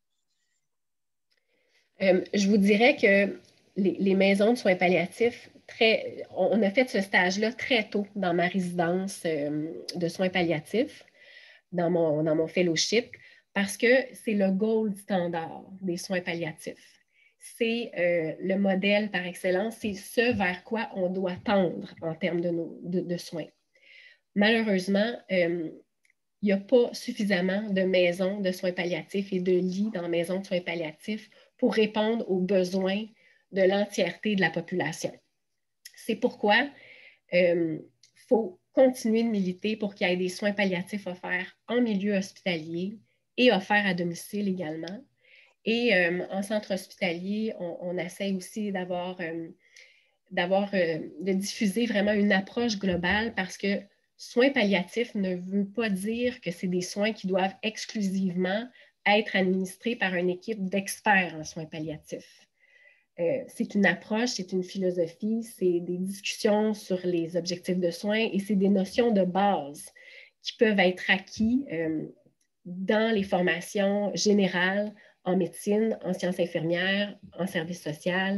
Euh, je vous dirais que les, les maisons de soins palliatifs, très, on a fait ce stage-là très tôt dans ma résidence euh, de soins palliatifs, dans mon, dans mon fellowship, parce que c'est le gold standard des soins palliatifs. C'est euh, le modèle par excellence, c'est ce vers quoi on doit tendre en termes de, nos, de, de soins. Malheureusement, euh, il n'y a pas suffisamment de maisons de soins palliatifs et de lits dans maisons de soins palliatifs pour répondre aux besoins de l'entièreté de la population. C'est pourquoi il euh, faut continuer de militer pour qu'il y ait des soins palliatifs offerts en milieu hospitalier et offerts à domicile également. Et euh, en centre hospitalier, on, on essaie aussi d'avoir, euh, d'avoir euh, de diffuser vraiment une approche globale parce que soins palliatifs ne veut pas dire que c'est des soins qui doivent exclusivement être administrés par une équipe d'experts en soins palliatifs. Euh, c'est une approche, c'est une philosophie, c'est des discussions sur les objectifs de soins et c'est des notions de base qui peuvent être acquis euh, dans les formations générales en médecine, en sciences infirmières, en service social,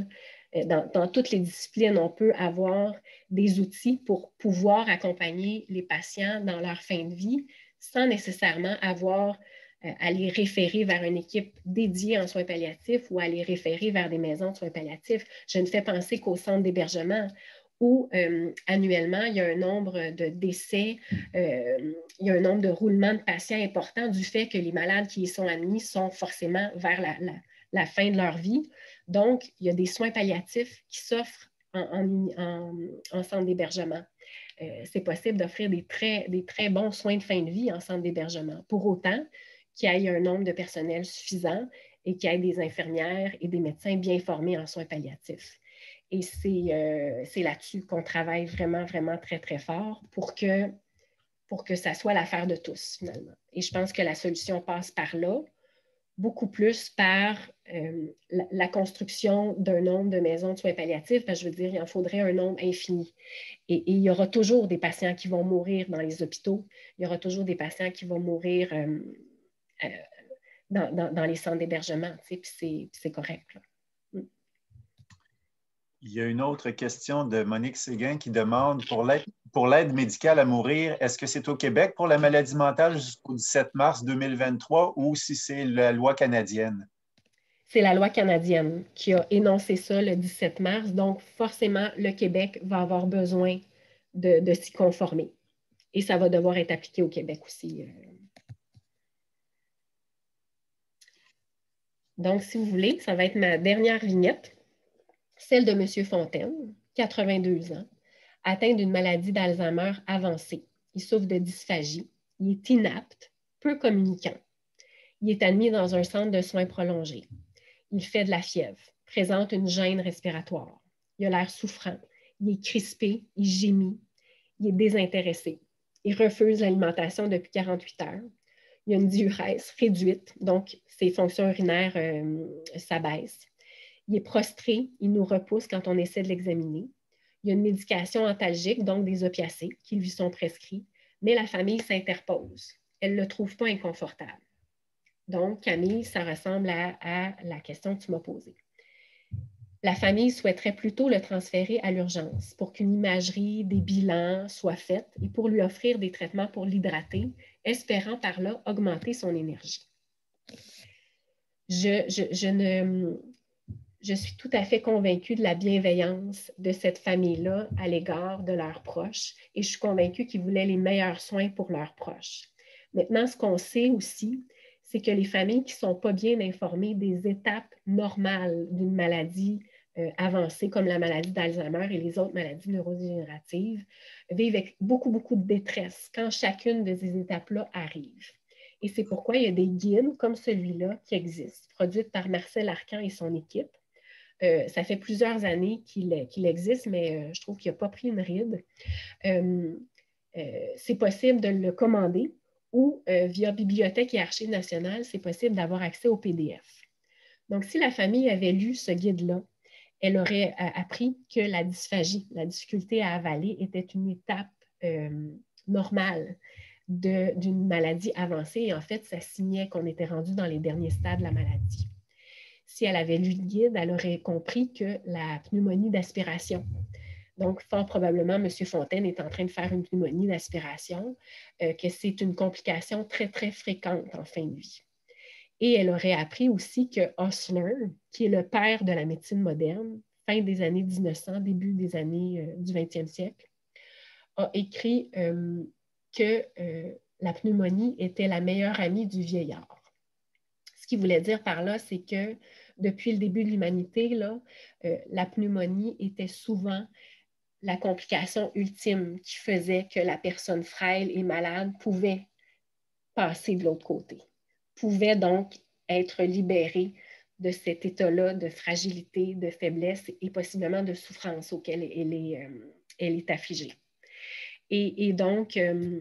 dans, dans toutes les disciplines, on peut avoir des outils pour pouvoir accompagner les patients dans leur fin de vie sans nécessairement avoir euh, à les référer vers une équipe dédiée en soins palliatifs ou à les référer vers des maisons de soins palliatifs. Je ne fais penser qu'au centre d'hébergement où euh, annuellement, il y a un nombre de décès, euh, il y a un nombre de roulements de patients important du fait que les malades qui y sont admis sont forcément vers la, la, la fin de leur vie. Donc, il y a des soins palliatifs qui s'offrent en, en, en, en centre d'hébergement. Euh, c'est possible d'offrir des très, des très bons soins de fin de vie en centre d'hébergement, pour autant qu'il y ait un nombre de personnel suffisant et qu'il y ait des infirmières et des médecins bien formés en soins palliatifs. Et c'est euh, là-dessus qu'on travaille vraiment, vraiment très, très fort pour que, pour que ça soit l'affaire de tous, finalement. Et je pense que la solution passe par là, beaucoup plus par euh, la, la construction d'un nombre de maisons de soins palliatifs, parce que je veux dire, il en faudrait un nombre infini. Et, et il y aura toujours des patients qui vont mourir dans les hôpitaux, il y aura toujours des patients qui vont mourir euh, euh, dans, dans, dans les centres d'hébergement, tu sais, puis c'est correct, là. Il y a une autre question de Monique Séguin qui demande pour l'aide pour l'aide médicale à mourir, est-ce que c'est au Québec pour la maladie mentale jusqu'au dix-sept mars deux mille vingt-trois ou si c'est la loi canadienne? C'est la loi canadienne qui a énoncé ça le dix-sept mars. Donc, forcément, le Québec va avoir besoin de, de s'y conformer. Et ça va devoir être appliqué au Québec aussi. Donc, si vous voulez, ça va être ma dernière vignette, celle de M. Fontaine, quatre-vingt-deux ans, atteint d'une maladie d'Alzheimer avancée. Il souffre de dysphagie. Il est inapte, peu communicant. Il est admis dans un centre de soins prolongés. Il fait de la fièvre, présente une gêne respiratoire. Il a l'air souffrant. Il est crispé, il gémit. Il est désintéressé. Il refuse l'alimentation depuis quarante-huit heures. Il a une diurèse réduite, donc ses fonctions urinaires euh, s'abaissent. Il est prostré, il nous repousse quand on essaie de l'examiner. Il y a une médication antalgique, donc des opiacés, qui lui sont prescrits, mais la famille s'interpose. Elle ne le trouve pas inconfortable. Donc, Camille, ça ressemble à, à la question que tu m'as posée. La famille souhaiterait plutôt le transférer à l'urgence pour qu'une imagerie, des bilans soient faits et pour lui offrir des traitements pour l'hydrater, espérant par là augmenter son énergie. Je, je, je, ne, je suis tout à fait convaincue de la bienveillance de cette famille-là à l'égard de leurs proches et je suis convaincue qu'ils voulaient les meilleurs soins pour leurs proches. Maintenant, ce qu'on sait aussi, c'est que les familles qui ne sont pas bien informées des étapes normales d'une maladie euh, avancée comme la maladie d'Alzheimer et les autres maladies neurodégénératives vivent avec beaucoup, beaucoup de détresse quand chacune de ces étapes-là arrive. Et c'est pourquoi il y a des guides comme celui-là qui existent, produits par Marcel Arcan et son équipe. Euh, ça fait plusieurs années qu'il qu'il existe, mais euh, je trouve qu'il n'a pas pris une ride. Euh, euh, c'est possible de le commander ou euh, via Bibliothèque et Archives nationales, c'est possible d'avoir accès au P D F. Donc, si la famille avait lu ce guide-là, elle aurait euh, appris que la dysphagie, la difficulté à avaler, était une étape euh, normale d'une maladie avancée. Et en fait, ça signait qu'on était rendu dans les derniers stades de la maladie. Si elle avait lu le guide, elle aurait compris que la pneumonie d'aspiration, donc fort probablement, M. Fontaine est en train de faire une pneumonie d'aspiration, euh, que c'est une complication très, très fréquente en fin de vie. Et elle aurait appris aussi que Osler, qui est le père de la médecine moderne, fin des années mille neuf cents, début des années euh, du vingtième siècle, a écrit euh, que euh, la pneumonie était la meilleure amie du vieillard. Ce qu'il voulait dire par là, c'est que depuis le début de l'humanité, là, euh, la pneumonie était souvent la complication ultime qui faisait que la personne frêle et malade pouvait passer de l'autre côté, pouvait donc être libérée de cet état-là de fragilité, de faiblesse et possiblement de souffrance auquel elle est, euh, elle est affligée. Et, et donc, euh,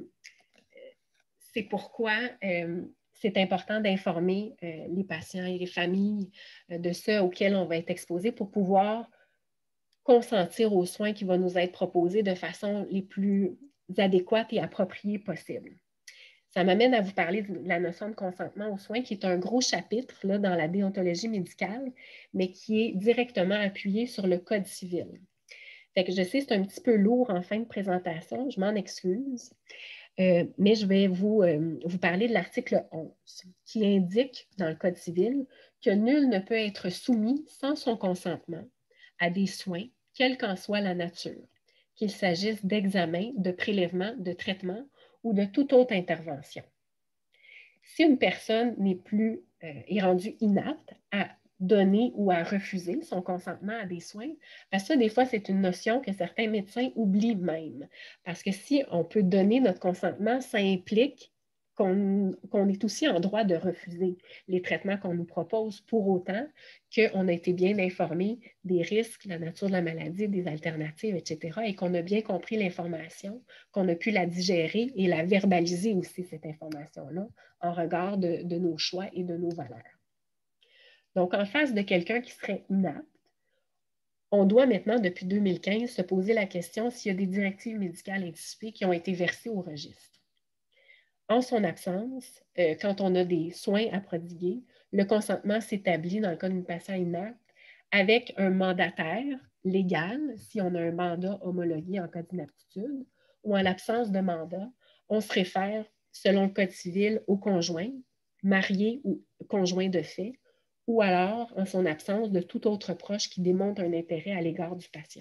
c'est pourquoi euh, c'est important d'informer euh, les patients et les familles euh, de ce auquel on va être exposé pour pouvoir consentir aux soins qui vont nous être proposés de façon les plus adéquates et appropriées possibles. Ça m'amène à vous parler de la notion de consentement aux soins, qui est un gros chapitre là, dans la déontologie médicale, mais qui est directement appuyé sur le Code civil. Fait que je sais, c'est un petit peu lourd en fin de présentation, je m'en excuse, euh, mais je vais vous, euh, vous parler de l'article onze, qui indique dans le Code civil que nul ne peut être soumis sans son consentement à des soins, quelle qu'en soit la nature, qu'il s'agisse d'examen, de prélèvement, de traitement ou de toute autre intervention. Si une personne n'est plus, euh, est rendue inapte à donner ou à refuser son consentement à des soins, parce que ça, des fois, c'est une notion que certains médecins oublient même. Parce que si on peut donner notre consentement, ça implique qu'on qu'on est aussi en droit de refuser les traitements qu'on nous propose pour autant qu'on a été bien informé des risques, la nature de la maladie, des alternatives, et cetera, et qu'on a bien compris l'information, qu'on a pu la digérer et la verbaliser aussi, cette information-là, en regard de, de nos choix et de nos valeurs. Donc, en face de quelqu'un qui serait inapte, on doit maintenant, depuis deux mille quinze, se poser la question s'il y a des directives médicales anticipées qui ont été versées au registre. En son absence, euh, quand on a des soins à prodiguer, le consentement s'établit dans le cas d'une patiente inapte avec un mandataire légal, si on a un mandat homologué en cas d'inaptitude, ou en l'absence de mandat, on se réfère, selon le Code civil, au conjoint, marié ou conjoint de fait, ou alors, en son absence, de tout autre proche qui démontre un intérêt à l'égard du patient.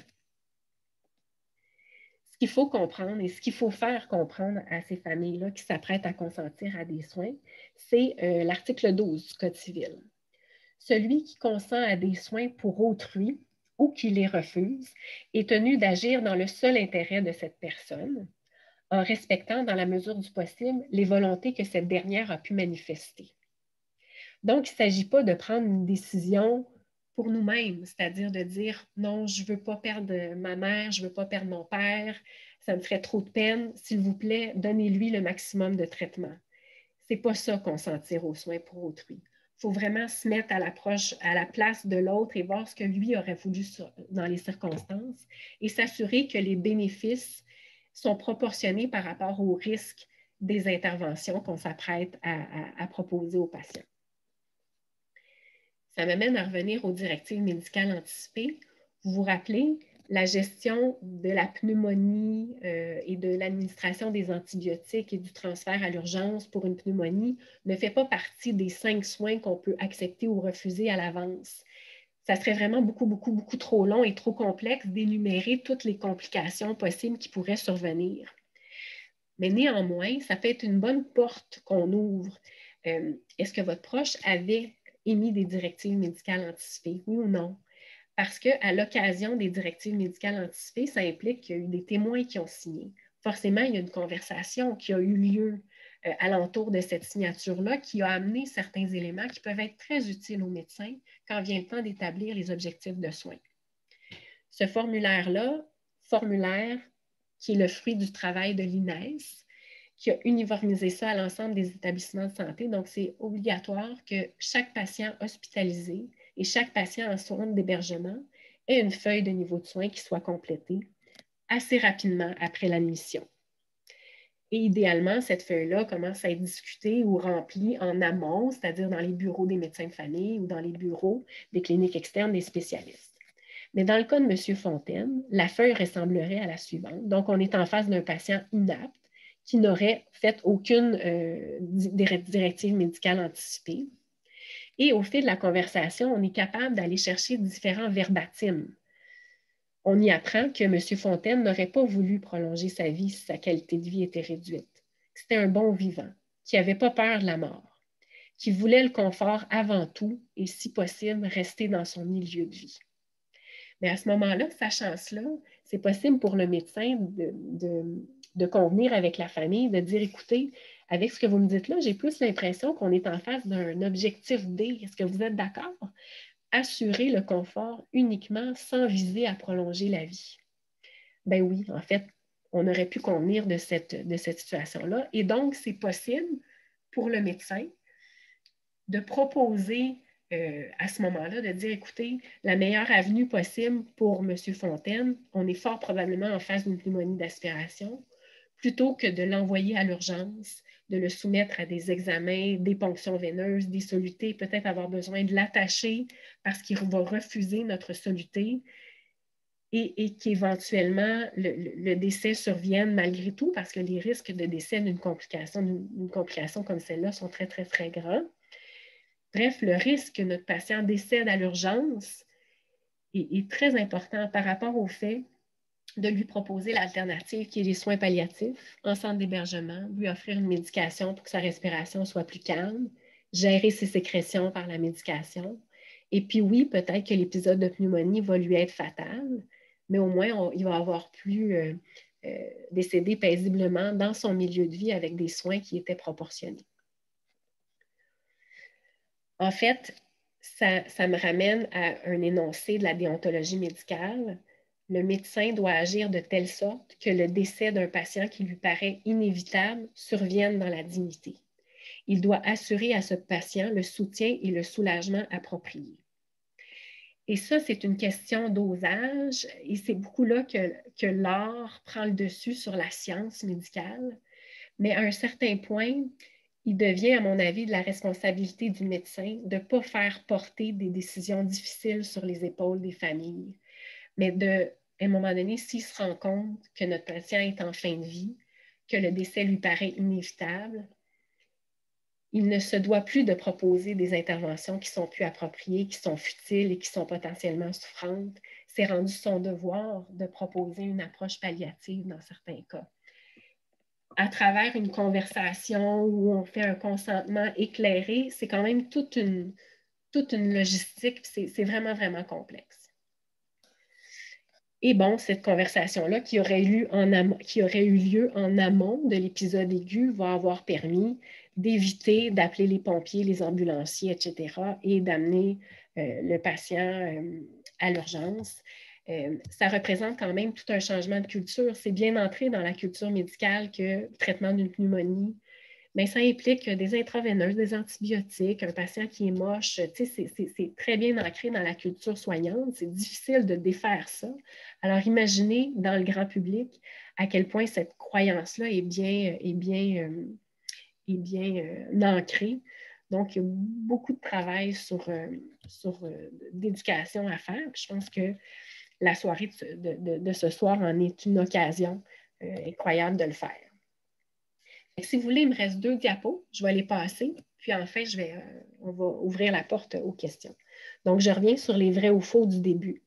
Ce qu'il faut comprendre et ce qu'il faut faire comprendre à ces familles-là qui s'apprêtent à consentir à des soins, c'est euh, l'article douze du Code civil. Celui qui consent à des soins pour autrui ou qui les refuse est tenu d'agir dans le seul intérêt de cette personne, en respectant, dans la mesure du possible, les volontés que cette dernière a pu manifester. Donc, il ne s'agit pas de prendre une décision pour nous-mêmes, c'est-à-dire de dire « non, je ne veux pas perdre ma mère, je ne veux pas perdre mon père, ça me ferait trop de peine, s'il vous plaît, donnez-lui le maximum de traitement. » Ce n'est pas ça, consentir aux soins pour autrui. Il faut vraiment se mettre à l'approche, à la place de l'autre et voir ce que lui aurait voulu dans les circonstances et s'assurer que les bénéfices sont proportionnés par rapport aux risques des interventions qu'on s'apprête à, à, à proposer aux patients. Ça m'amène à revenir aux directives médicales anticipées. Vous vous rappelez, la gestion de la pneumonie euh, et de l'administration des antibiotiques et du transfert à l'urgence pour une pneumonie ne fait pas partie des cinq soins qu'on peut accepter ou refuser à l'avance. Ça serait vraiment beaucoup, beaucoup, beaucoup trop long et trop complexe d'énumérer toutes les complications possibles qui pourraient survenir. Mais néanmoins, ça peut être une bonne porte qu'on ouvre. Euh, est-ce que votre proche avait émis des directives médicales anticipées, oui ou non? Parce qu'à l'occasion des directives médicales anticipées, ça implique qu'il y a eu des témoins qui ont signé. Forcément, il y a une conversation qui a eu lieu euh, alentour de cette signature-là qui a amené certains éléments qui peuvent être très utiles aux médecins quand vient le temps d'établir les objectifs de soins. Ce formulaire-là, formulaire qui est le fruit du travail de l'I N E S, qui a uniformisé ça à l'ensemble des établissements de santé. Donc, c'est obligatoire que chaque patient hospitalisé et chaque patient en soins d'hébergement ait une feuille de niveau de soins qui soit complétée assez rapidement après l'admission. Et idéalement, cette feuille-là commence à être discutée ou remplie en amont, c'est-à-dire dans les bureaux des médecins de famille ou dans les bureaux des cliniques externes des spécialistes. Mais dans le cas de M. Fontaine, la feuille ressemblerait à la suivante. Donc, on est en face d'un patient inapte qui n'aurait fait aucune euh, directive médicale anticipée. Et au fil de la conversation, on est capable d'aller chercher différents verbatims. On y apprend que M. Fontaine n'aurait pas voulu prolonger sa vie si sa qualité de vie était réduite. C'était un bon vivant, qui n'avait pas peur de la mort, qui voulait le confort avant tout et, si possible, rester dans son milieu de vie. Mais à ce moment-là, sachant cela, c'est possible pour le médecin de, de, de convenir avec la famille, de dire, écoutez, avec ce que vous me dites là, j'ai plus l'impression qu'on est en face d'un objectif D. Est-ce que vous êtes d'accord? Assurer le confort uniquement sans viser à prolonger la vie. Ben oui, en fait, on aurait pu convenir de cette, de cette situation-là. Et donc, c'est possible pour le médecin de proposer Euh, à ce moment-là, de dire, écoutez, la meilleure avenue possible pour M. Fontaine, on est fort probablement en face d'une pneumonie d'aspiration. plutôt que de l'envoyer à l'urgence, de le soumettre à des examens, des ponctions veineuses, des solutés, peut-être avoir besoin de l'attacher parce qu'il va refuser notre soluté et, et qu'éventuellement le, le, le décès survienne malgré tout parce que les risques de décès d'une complication, d'une complication comme celle-là sont très, très, très grands. Bref, le risque que notre patient décède à l'urgence est, est très important par rapport au fait de lui proposer l'alternative qui est les soins palliatifs en centre d'hébergement, lui offrir une médication pour que sa respiration soit plus calme, gérer ses sécrétions par la médication. Et puis oui, peut-être que l'épisode de pneumonie va lui être fatal, mais au moins, on, il va avoir pu euh, euh, décéder paisiblement dans son milieu de vie avec des soins qui étaient proportionnés. En fait, ça, ça me ramène à un énoncé de la déontologie médicale. Le médecin doit agir de telle sorte que le décès d'un patient qui lui paraît inévitable survienne dans la dignité. Il doit assurer à ce patient le soutien et le soulagement appropriés. Et ça, c'est une question dosage et c'est beaucoup là que, que l'art prend le dessus sur la science médicale. Mais à un certain point, il devient, à mon avis, de la responsabilité du médecin de ne pas faire porter des décisions difficiles sur les épaules des familles, mais de, à un moment donné, s'il se rend compte que notre patient est en fin de vie, que le décès lui paraît inévitable, il ne se doit plus de proposer des interventions qui sont plus appropriées, qui sont futiles et qui sont potentiellement souffrantes. C'est rendu son devoir de proposer une approche palliative dans certains cas. À travers une conversation où on fait un consentement éclairé, c'est quand même toute une, toute une logistique, c'est vraiment, vraiment complexe. Et bon, cette conversation-là qui aurait eu, en amont, qui aurait eu lieu en amont de l'épisode aigu va avoir permis d'éviter d'appeler les pompiers, les ambulanciers, et cetera, et d'amener euh, le patient euh, à l'urgence. Euh, ça représente quand même tout un changement de culture. C'est bien entré dans la culture médicale que le traitement d'une pneumonie, mais ça implique des intraveineuses, des antibiotiques, un patient qui est moche. C'est très bien ancré dans la culture soignante. C'est difficile de défaire ça. Alors, imaginez dans le grand public à quel point cette croyance-là est bien, est bien, euh, est bien euh, ancrée. Donc, il y a beaucoup de travail sur, euh, sur euh, d'éducation à faire. Je pense que la soirée de, de, de, de ce soir en est une occasion euh, incroyable de le faire. Si vous voulez, il me reste deux diapos. Je vais les passer. Puis enfin, je vais, euh, on va ouvrir la porte aux questions. Donc, je reviens sur les vrais ou faux du début.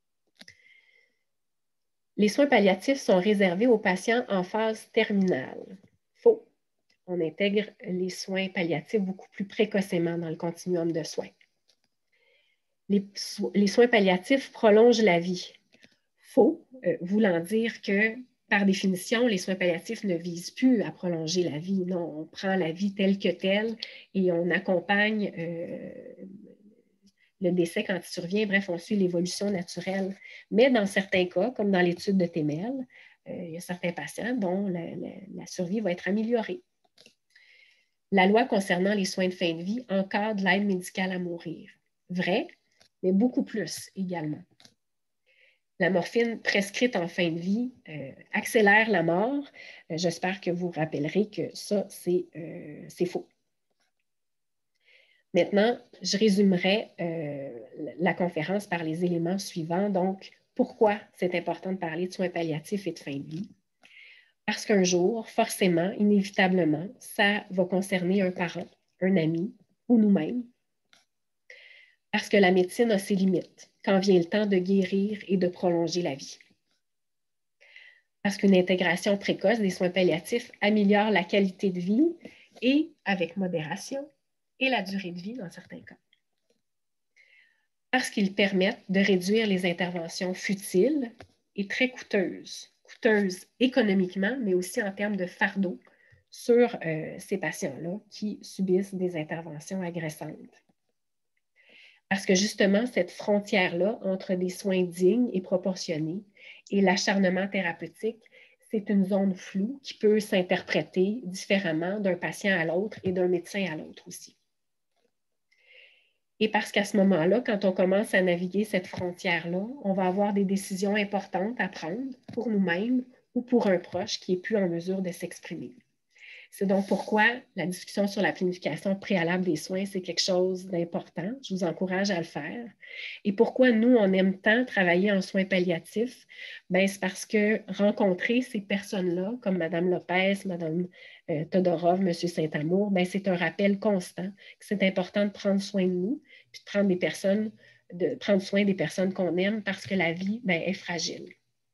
Les soins palliatifs sont réservés aux patients en phase terminale. Faux. On intègre les soins palliatifs beaucoup plus précocement dans le continuum de soins. Les, so les soins palliatifs prolongent la vie. Faux, euh, voulant dire que par définition, les soins palliatifs ne visent plus à prolonger la vie. Non, on prend la vie telle que telle et on accompagne euh, le décès quand il survient. Bref, on suit l'évolution naturelle. Mais dans certains cas, comme dans l'étude de Temel, euh, il y a certains patients dont la, la, la survie va être améliorée. La loi concernant les soins de fin de vie encadre l'aide médicale à mourir. Vrai, mais beaucoup plus également. La morphine prescrite en fin de vie euh, accélère la mort. Euh, J'espère que vous vous rappellerez que ça, c'est euh, faux. Maintenant, je résumerai euh, la conférence par les éléments suivants. Donc, pourquoi c'est important de parler de soins palliatifs et de fin de vie? Parce qu'un jour, forcément, inévitablement, ça va concerner un parent, un ami ou nous-mêmes. Parce que la médecine a ses limites quand vient le temps de guérir et de prolonger la vie. Parce qu'une intégration précoce des soins palliatifs améliore la qualité de vie et, avec modération, et la durée de vie dans certains cas. Parce qu'ils permettent de réduire les interventions futiles et très coûteuses, coûteuses économiquement, mais aussi en termes de fardeau sur euh, ces patients-là qui subissent des interventions agressantes. Parce que justement, cette frontière-là entre des soins dignes et proportionnés et l'acharnement thérapeutique, c'est une zone floue qui peut s'interpréter différemment d'un patient à l'autre et d'un médecin à l'autre aussi. Et parce qu'à ce moment-là, quand on commence à naviguer cette frontière-là, on va avoir des décisions importantes à prendre pour nous-mêmes ou pour un proche qui n'est plus en mesure de s'exprimer. C'est donc pourquoi la discussion sur la planification préalable des soins, c'est quelque chose d'important. Je vous encourage à le faire. Et pourquoi nous, on aime tant travailler en soins palliatifs? Bien, c'est parce que rencontrer ces personnes-là, comme Mme Lopez, Mme euh, Todorov, M. Saint-Amour, bien, c'est un rappel constant que c'est important de prendre soin de nous, puis de prendre des personnes, de prendre soin des personnes qu'on aime parce que la vie, bien, est fragile.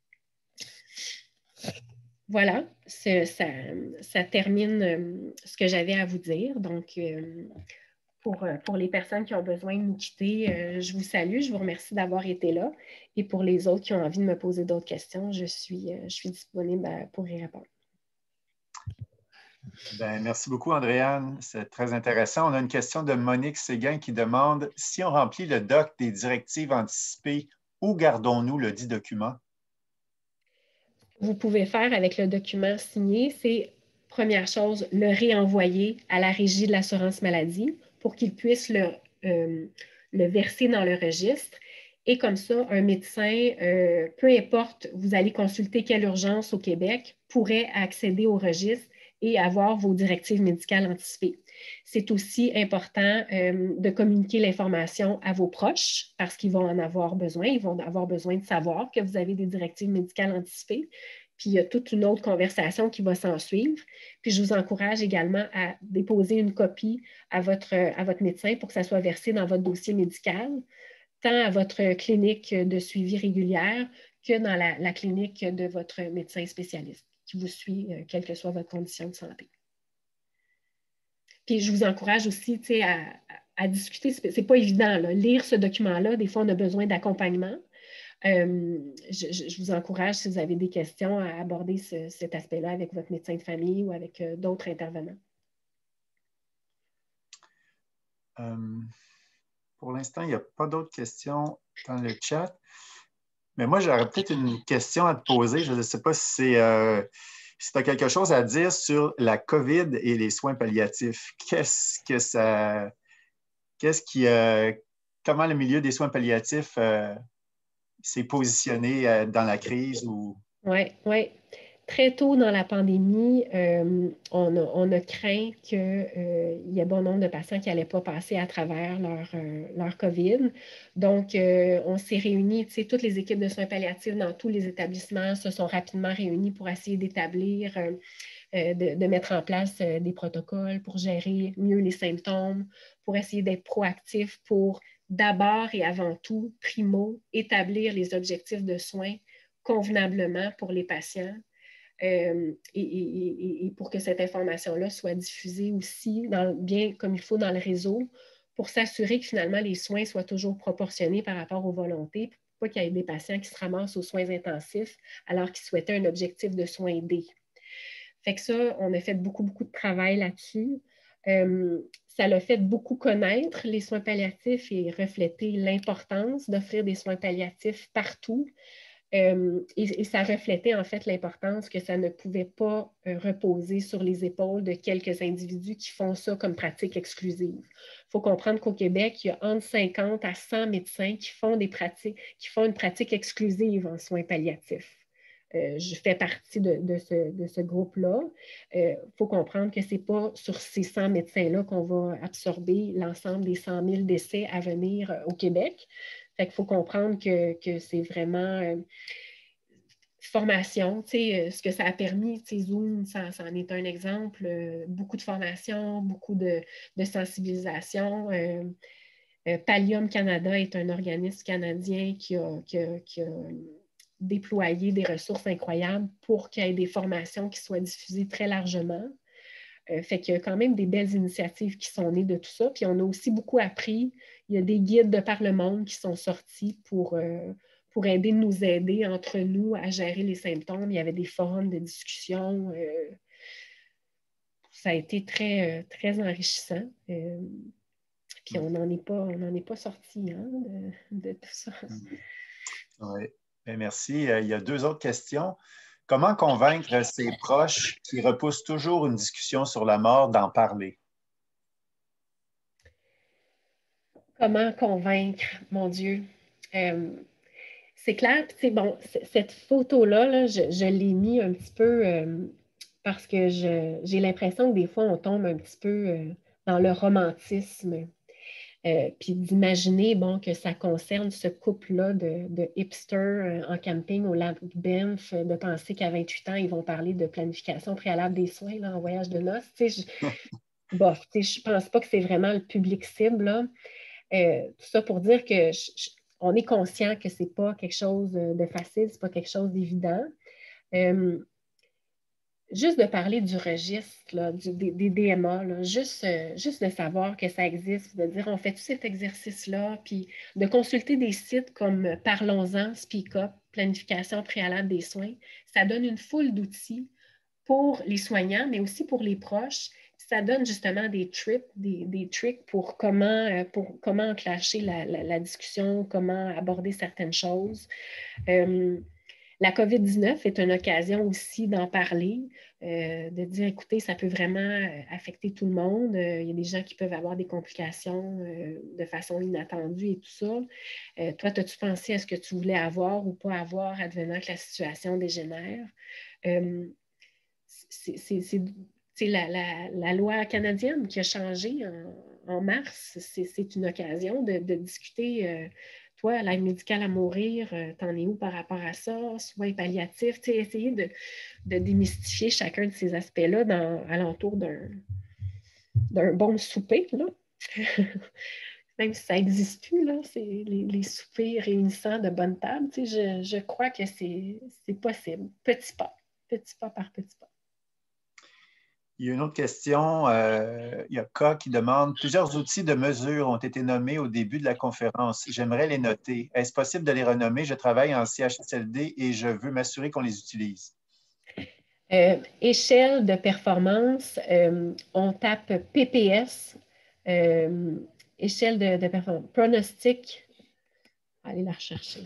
Voilà, ça, ça termine euh, ce que j'avais à vous dire. Donc, euh, pour, pour les personnes qui ont besoin de nous quitter, euh, je vous salue, je vous remercie d'avoir été là. Et pour les autres qui ont envie de me poser d'autres questions, je suis, euh, je suis disponible pour y répondre. Bien, merci beaucoup, Andréane. C'est très intéressant. On a une question de Monique Séguin qui demande « Si on remplit le doc des directives anticipées, où gardons-nous le dit document? » Vous pouvez faire avec le document signé, c'est, première chose, le réenvoyer à la Régie de l'assurance maladie pour qu'ils puissent le, euh, le verser dans le registre. Et comme ça, un médecin, euh, peu importe, vous allez consulter quelle urgence au Québec, pourrait accéder au registre et avoir vos directives médicales anticipées. C'est aussi important euh, de communiquer l'information à vos proches parce qu'ils vont en avoir besoin. Ils vont avoir besoin de savoir que vous avez des directives médicales anticipées. Puis il y a toute une autre conversation qui va s'en suivre. Puis je vous encourage également à déposer une copie à votre, à votre médecin pour que ça soit versé dans votre dossier médical, tant à votre clinique de suivi régulière que dans la, la clinique de votre médecin spécialiste qui vous suit, euh, quelle que soit votre condition de santé. Puis je vous encourage aussi à, à, à discuter. Ce n'est pas évident, là. Lire ce document-là, des fois, on a besoin d'accompagnement. Euh, je, je vous encourage, si vous avez des questions, à aborder ce, cet aspect-là avec votre médecin de famille ou avec euh, d'autres intervenants. Euh, pour l'instant, il n'y a pas d'autres questions dans le chat. Mais moi, j'aurais peut-être une question à te poser. Je ne sais pas si c'est... Euh, si tu as quelque chose à dire sur la COVID et les soins palliatifs. Qu'est-ce que ça... Qu'est-ce qui... Euh, comment le milieu des soins palliatifs euh, s'est positionné euh, dans la crise? Ou... Oui, oui. Très tôt dans la pandémie, euh, on, a, on a craint qu'il euh, y ait bon nombre de patients qui n'allaient pas passer à travers leur, euh, leur COVID. Donc, euh, on s'est réunis, tu sais, toutes les équipes de soins palliatifs dans tous les établissements se sont rapidement réunies pour essayer d'établir, euh, euh, de, de mettre en place euh, des protocoles pour gérer mieux les symptômes, pour essayer d'être proactifs, pour d'abord et avant tout, primo, établir les objectifs de soins convenablement pour les patients. Euh, et, et, et pour que cette information-là soit diffusée aussi dans, bien comme il faut dans le réseau pour s'assurer que finalement les soins soient toujours proportionnés par rapport aux volontés, pour pas qu'il y ait des patients qui se ramassent aux soins intensifs alors qu'ils souhaitaient un objectif de soins D. Fait que ça, on a fait beaucoup, beaucoup de travail là-dessus. Euh, ça l'a fait beaucoup connaître les soins palliatifs et refléter l'importance d'offrir des soins palliatifs partout. Euh, et, et ça reflétait en fait l'importance que ça ne pouvait pas euh, reposer sur les épaules de quelques individus qui font ça comme pratique exclusive. Il faut comprendre qu'au Québec, il y a entre cinquante à cent médecins qui font, des pratiques, qui font une pratique exclusive en soins palliatifs. Euh, je fais partie de, de ce, de ce groupe-là. Il euh, faut comprendre que ce n'est pas sur ces cent médecins-là qu'on va absorber l'ensemble des cent mille décès à venir euh, au Québec. Fait qu'il faut comprendre que, que c'est vraiment euh, formation, tu sais, euh, ce que ça a permis, tu sais, Zoom, ça, ça en est un exemple, euh, beaucoup de formation, beaucoup de, de sensibilisation. Euh, euh, Pallium Canada est un organisme canadien qui a, qui a, qui a déployé des ressources incroyables pour qu'il y ait des formations qui soient diffusées très largement. Euh, fait qu'il y a quand même des belles initiatives qui sont nées de tout ça. Puis on a aussi beaucoup appris. Il y a des guides de par le monde qui sont sortis pour, euh, pour aider, nous aider entre nous à gérer les symptômes. Il y avait des forums de discussion. Euh, ça a été très, très enrichissant. Euh, puis on n'en est pas, on n'en est pas sorti hein, de, de tout ça. Oui. Bien, merci. Il y a deux autres questions. Comment convaincre ses proches qui repoussent toujours une discussion sur la mort d'en parler? Comment convaincre, mon Dieu? Euh, c'est clair. Puis, bon, cette photo-là, là, je, je l'ai mis un petit peu euh, parce que j'ai l'impression que des fois, on tombe un petit peu euh, dans le romantisme. Euh, puis d'imaginer bon, que ça concerne ce couple-là de, de hipsters euh, en camping au lac Banff, euh, de penser qu'à vingt-huit ans, ils vont parler de planification préalable des soins là, en voyage de noces. Je, bof, je ne pense pas que c'est vraiment le public cible. Là. Euh, tout ça pour dire que je, je, on est conscient que ce n'est pas quelque chose de facile, ce n'est pas quelque chose d'évident. Euh, Juste de parler du registre, là, du, des, des D M A, là, juste, euh, juste de savoir que ça existe, de dire on fait tout cet exercice-là, puis de consulter des sites comme Parlons-en, Speak Up, Planification préalable des soins, ça donne une foule d'outils pour les soignants, mais aussi pour les proches. Ça donne justement des trips, des, des tricks pour comment, euh, pour comment enclencher la, la, la discussion, comment aborder certaines choses. Euh, La COVID dix-neuf est une occasion aussi d'en parler, euh, de dire, écoutez, ça peut vraiment affecter tout le monde. Euh, il y a des gens qui peuvent avoir des complications euh, de façon inattendue et tout ça. Euh, toi, as-tu pensé à ce que tu voulais avoir ou pas avoir advenant que la situation dégénère? Euh, c'est la, la, la loi canadienne qui a changé en, en mars. C'est une occasion de, de discuter... Euh, toi, l'aide médicale à mourir, euh, t'en es où par rapport à ça? Soins palliatifs, tu sais, essayer de, de démystifier chacun de ces aspects-là alentour d'un bon souper, là. Même si ça n'existe plus, là, c'est les, les soupers réunissants de bonne table, tu sais, je, je crois que c'est possible. Petit pas, petit pas par petit pas. Il y a une autre question. Euh, il y a K qui demande « Plusieurs outils de mesure ont été nommés au début de la conférence. J'aimerais les noter. Est-ce possible de les renommer? Je travaille en C H S L D et je veux m'assurer qu'on les utilise. » Euh, échelle de performance, euh, on tape P P S, euh, échelle de, de performance, pronostic. Allez la rechercher.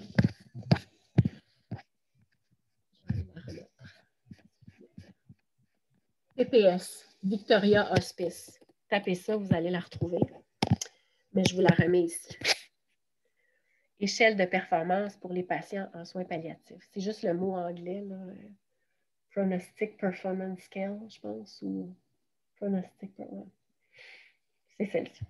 P P S, Victoria Hospice. Tapez ça, vous allez la retrouver. Mais je vous la remets ici. Échelle de performance pour les patients en soins palliatifs. C'est juste le mot anglais, là. Pronostic Performance Scale, je pense, ou Pronostic Performance. C'est celle-ci.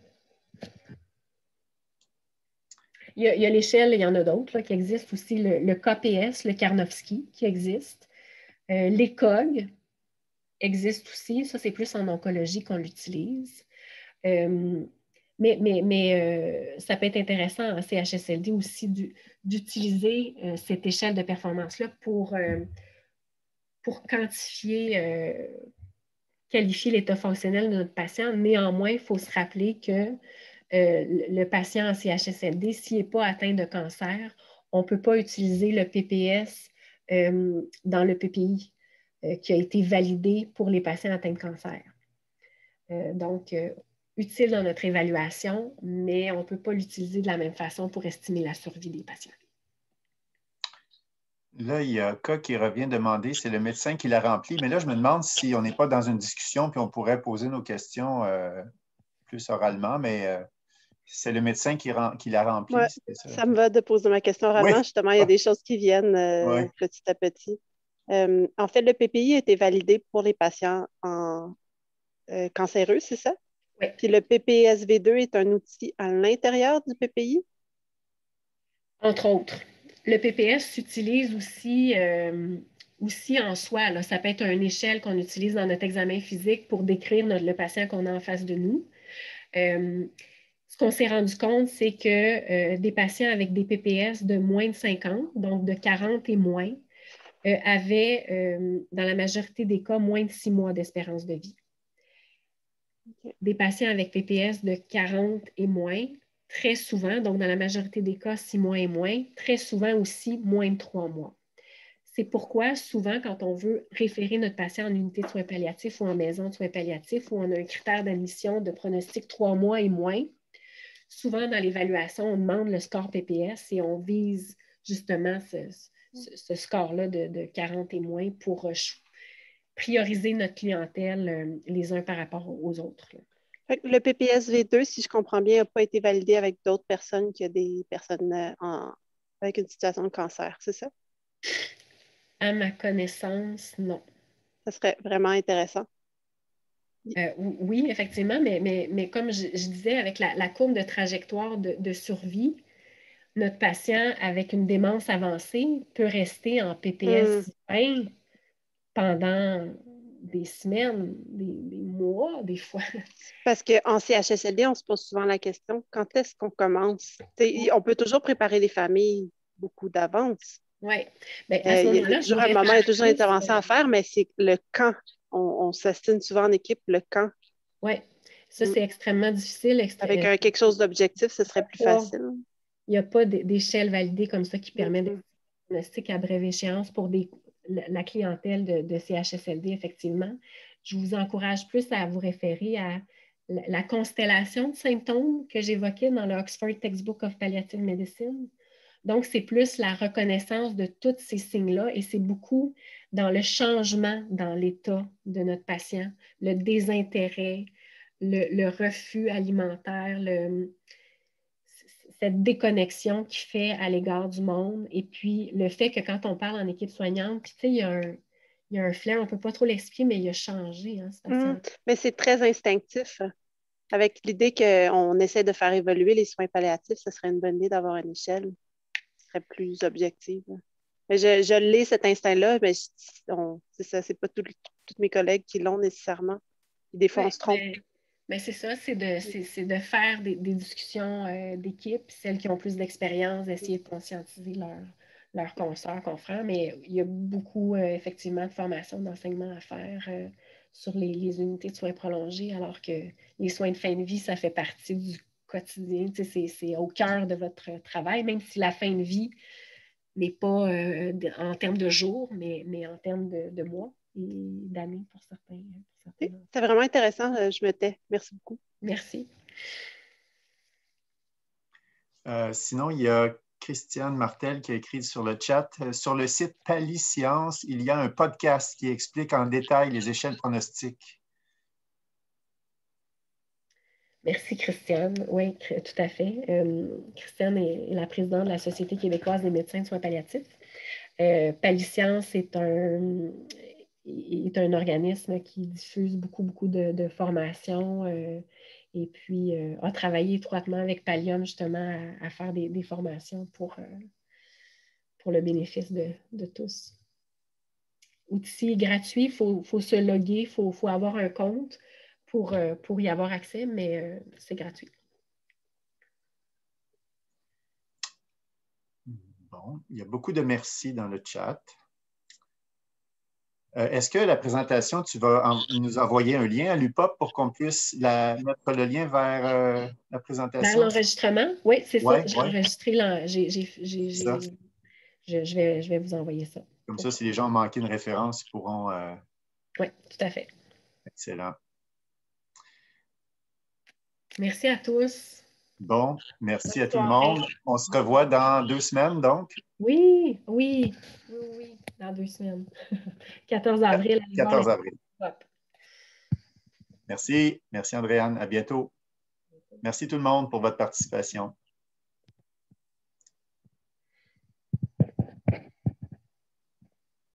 Il y a, a l'échelle, il y en a d'autres qui existent aussi, le, le K P S, le Karnofsky qui existe. Euh, l'E C O G existe aussi. Ça, c'est plus en oncologie qu'on l'utilise. Euh, mais mais, mais euh, ça peut être intéressant en C H S L D aussi d'utiliser euh, cette échelle de performance-là pour, euh, pour quantifier, euh, qualifier l'état fonctionnel de notre patient. Néanmoins, il faut se rappeler que Euh, le patient en C H S L D, s'il n'est pas atteint de cancer, on ne peut pas utiliser le P P S euh, dans le P P I euh, qui a été validé pour les patients atteints de cancer. Euh, donc, euh, utile dans notre évaluation, mais on ne peut pas l'utiliser de la même façon pour estimer la survie des patients. Là, il y a K qui revient demander, c'est le médecin qui l'a rempli, mais là, je me demande si on n'est pas dans une discussion puis on pourrait poser nos questions euh, plus oralement, mais euh, c'est le médecin qui, qui l'a rempli. Ouais, ça, ça me va de poser ma question oralement. Oui. Justement, il y a des choses qui viennent euh, oui. petit à petit. Euh, en fait, le P P I a été validé pour les patients en, euh, cancéreux, c'est ça? Oui. Puis le P P S V deux est un outil à l'intérieur du P P I? Entre autres. Le P P S s'utilise aussi, euh, aussi en soi. Là. Ça peut être une échelle qu'on utilise dans notre examen physique pour décrire notre, le patient qu'on a en face de nous. Euh, ce qu'on s'est rendu compte, c'est que euh, des patients avec des P P S de moins de cinquante, donc de quarante et moins, euh, avaient, euh, dans la majorité des cas, moins de six mois d'espérance de vie. Okay. Des patients avec P P S de quarante et moins, très souvent, donc dans la majorité des cas, six mois et moins, très souvent aussi moins de trois mois. C'est pourquoi, souvent, quand on veut référer notre patient en unité de soins palliatifs ou en maison de soins palliatifs, où on a un critère d'admission de pronostic trois mois et moins, souvent, dans l'évaluation, on demande le score P P S et on vise justement ce, ce, ce score-là de, de quarante et moins pour euh, prioriser notre clientèle euh, les uns par rapport aux autres. Là. Le P P S V deux, si je comprends bien, n'a pas été validé avec d'autres personnes que des personnes euh, en, avec une situation de cancer, c'est ça? À ma connaissance, non. Ça serait vraiment intéressant. Euh, oui, effectivement, mais, mais, mais comme je, je disais, avec la, la courbe de trajectoire de, de survie, notre patient avec une démence avancée peut rester en P P S vingt pendant des semaines, des, des mois, des fois. Parce qu'en C H S L D, on se pose souvent la question, quand est-ce qu'on commence? T'sais, on peut toujours préparer les familles beaucoup d'avance. Oui. Ben, euh, il y a toujours un moment, il y a toujours une intervention à faire, mais c'est le quand. On, on s'assigne souvent en équipe, le quand. Oui, ça, c'est extrêmement difficile. Extré... Avec un, quelque chose d'objectif, ce serait plus facile. Il n'y a pas d'échelle validée comme ça qui permet de diagnostic à brève échéance pour des, la clientèle de, de C H S L D, effectivement. Je vous encourage plus à vous référer à la, la constellation de symptômes que j'évoquais dans le Oxford Textbook of Palliative Medicine. Donc, c'est plus la reconnaissance de tous ces signes-là et c'est beaucoup dans le changement dans l'état de notre patient, le désintérêt, le, le refus alimentaire, le, cette déconnexion qu'il fait à l'égard du monde et puis le fait que quand on parle en équipe soignante, puis tu sais, il y a un, il y a un flair, on ne peut pas trop l'expliquer, mais il a changé, hein, ce patient. Mmh, mais c'est très instinctif. Avec l'idée qu'on essaie de faire évoluer les soins palliatifs, ce serait une bonne idée d'avoir une échelle qui serait plus objective. Mais je, je l'ai, cet instinct-là, mais c'est ça, c'est pas tous mes collègues qui l'ont nécessairement. Et des fois, ouais, on se trompe. Mais, mais c'est ça, c'est de, de faire des, des discussions euh, d'équipe, celles qui ont plus d'expérience, d'essayer de conscientiser leurs leur consoeurs, confrères, mais il y a beaucoup, euh, effectivement, de formation, d'enseignement à faire euh, sur les, les unités de soins prolongés, alors que les soins de fin de vie, ça fait partie du quotidien, c'est au cœur de votre travail, même si la fin de vie n'est pas euh, en termes de jours, mais, mais en termes de, de mois et d'années pour certains. Pour certains. C'est vraiment intéressant, je me tais. Merci beaucoup. Merci. Euh, sinon, il y a Christiane Martel qui a écrit sur le chat. Sur le site Palliscience, il y a un podcast qui explique en détail les échelles pronostiques. Merci, Christiane. Oui, tout à fait. Euh, Christiane est la présidente de la Société québécoise des médecins de soins palliatifs. Euh, Palliscience est un, est un organisme qui diffuse beaucoup, beaucoup de, de formations euh, et puis euh, a travaillé étroitement avec Pallium justement à, à faire des, des formations pour, euh, pour le bénéfice de, de tous. Outil gratuit, il faut, faut se loguer, il faut, faut avoir un compte pour, euh, pour y avoir accès, mais euh, c'est gratuit. Bon, il y a beaucoup de merci dans le chat. Euh, Est-ce que la présentation, tu vas en, nous envoyer un lien à l'U P O P pour qu'on puisse la, mettre le lien vers euh, la présentation? Vers l'enregistrement? Oui, c'est ouais, ça. J'ai ouais. enregistré, je, je, vais, je vais vous envoyer ça. Comme ça, si les gens ont manqué une référence, ils pourront... Euh... Oui, tout à fait. Excellent. Merci à tous. Bon, merci à tout le monde. On se revoit dans deux semaines, donc? Oui, oui, oui, oui, dans deux semaines. quatorze avril. quatorze avril. Merci. Merci, Andréane. À bientôt. Merci tout le monde pour votre participation.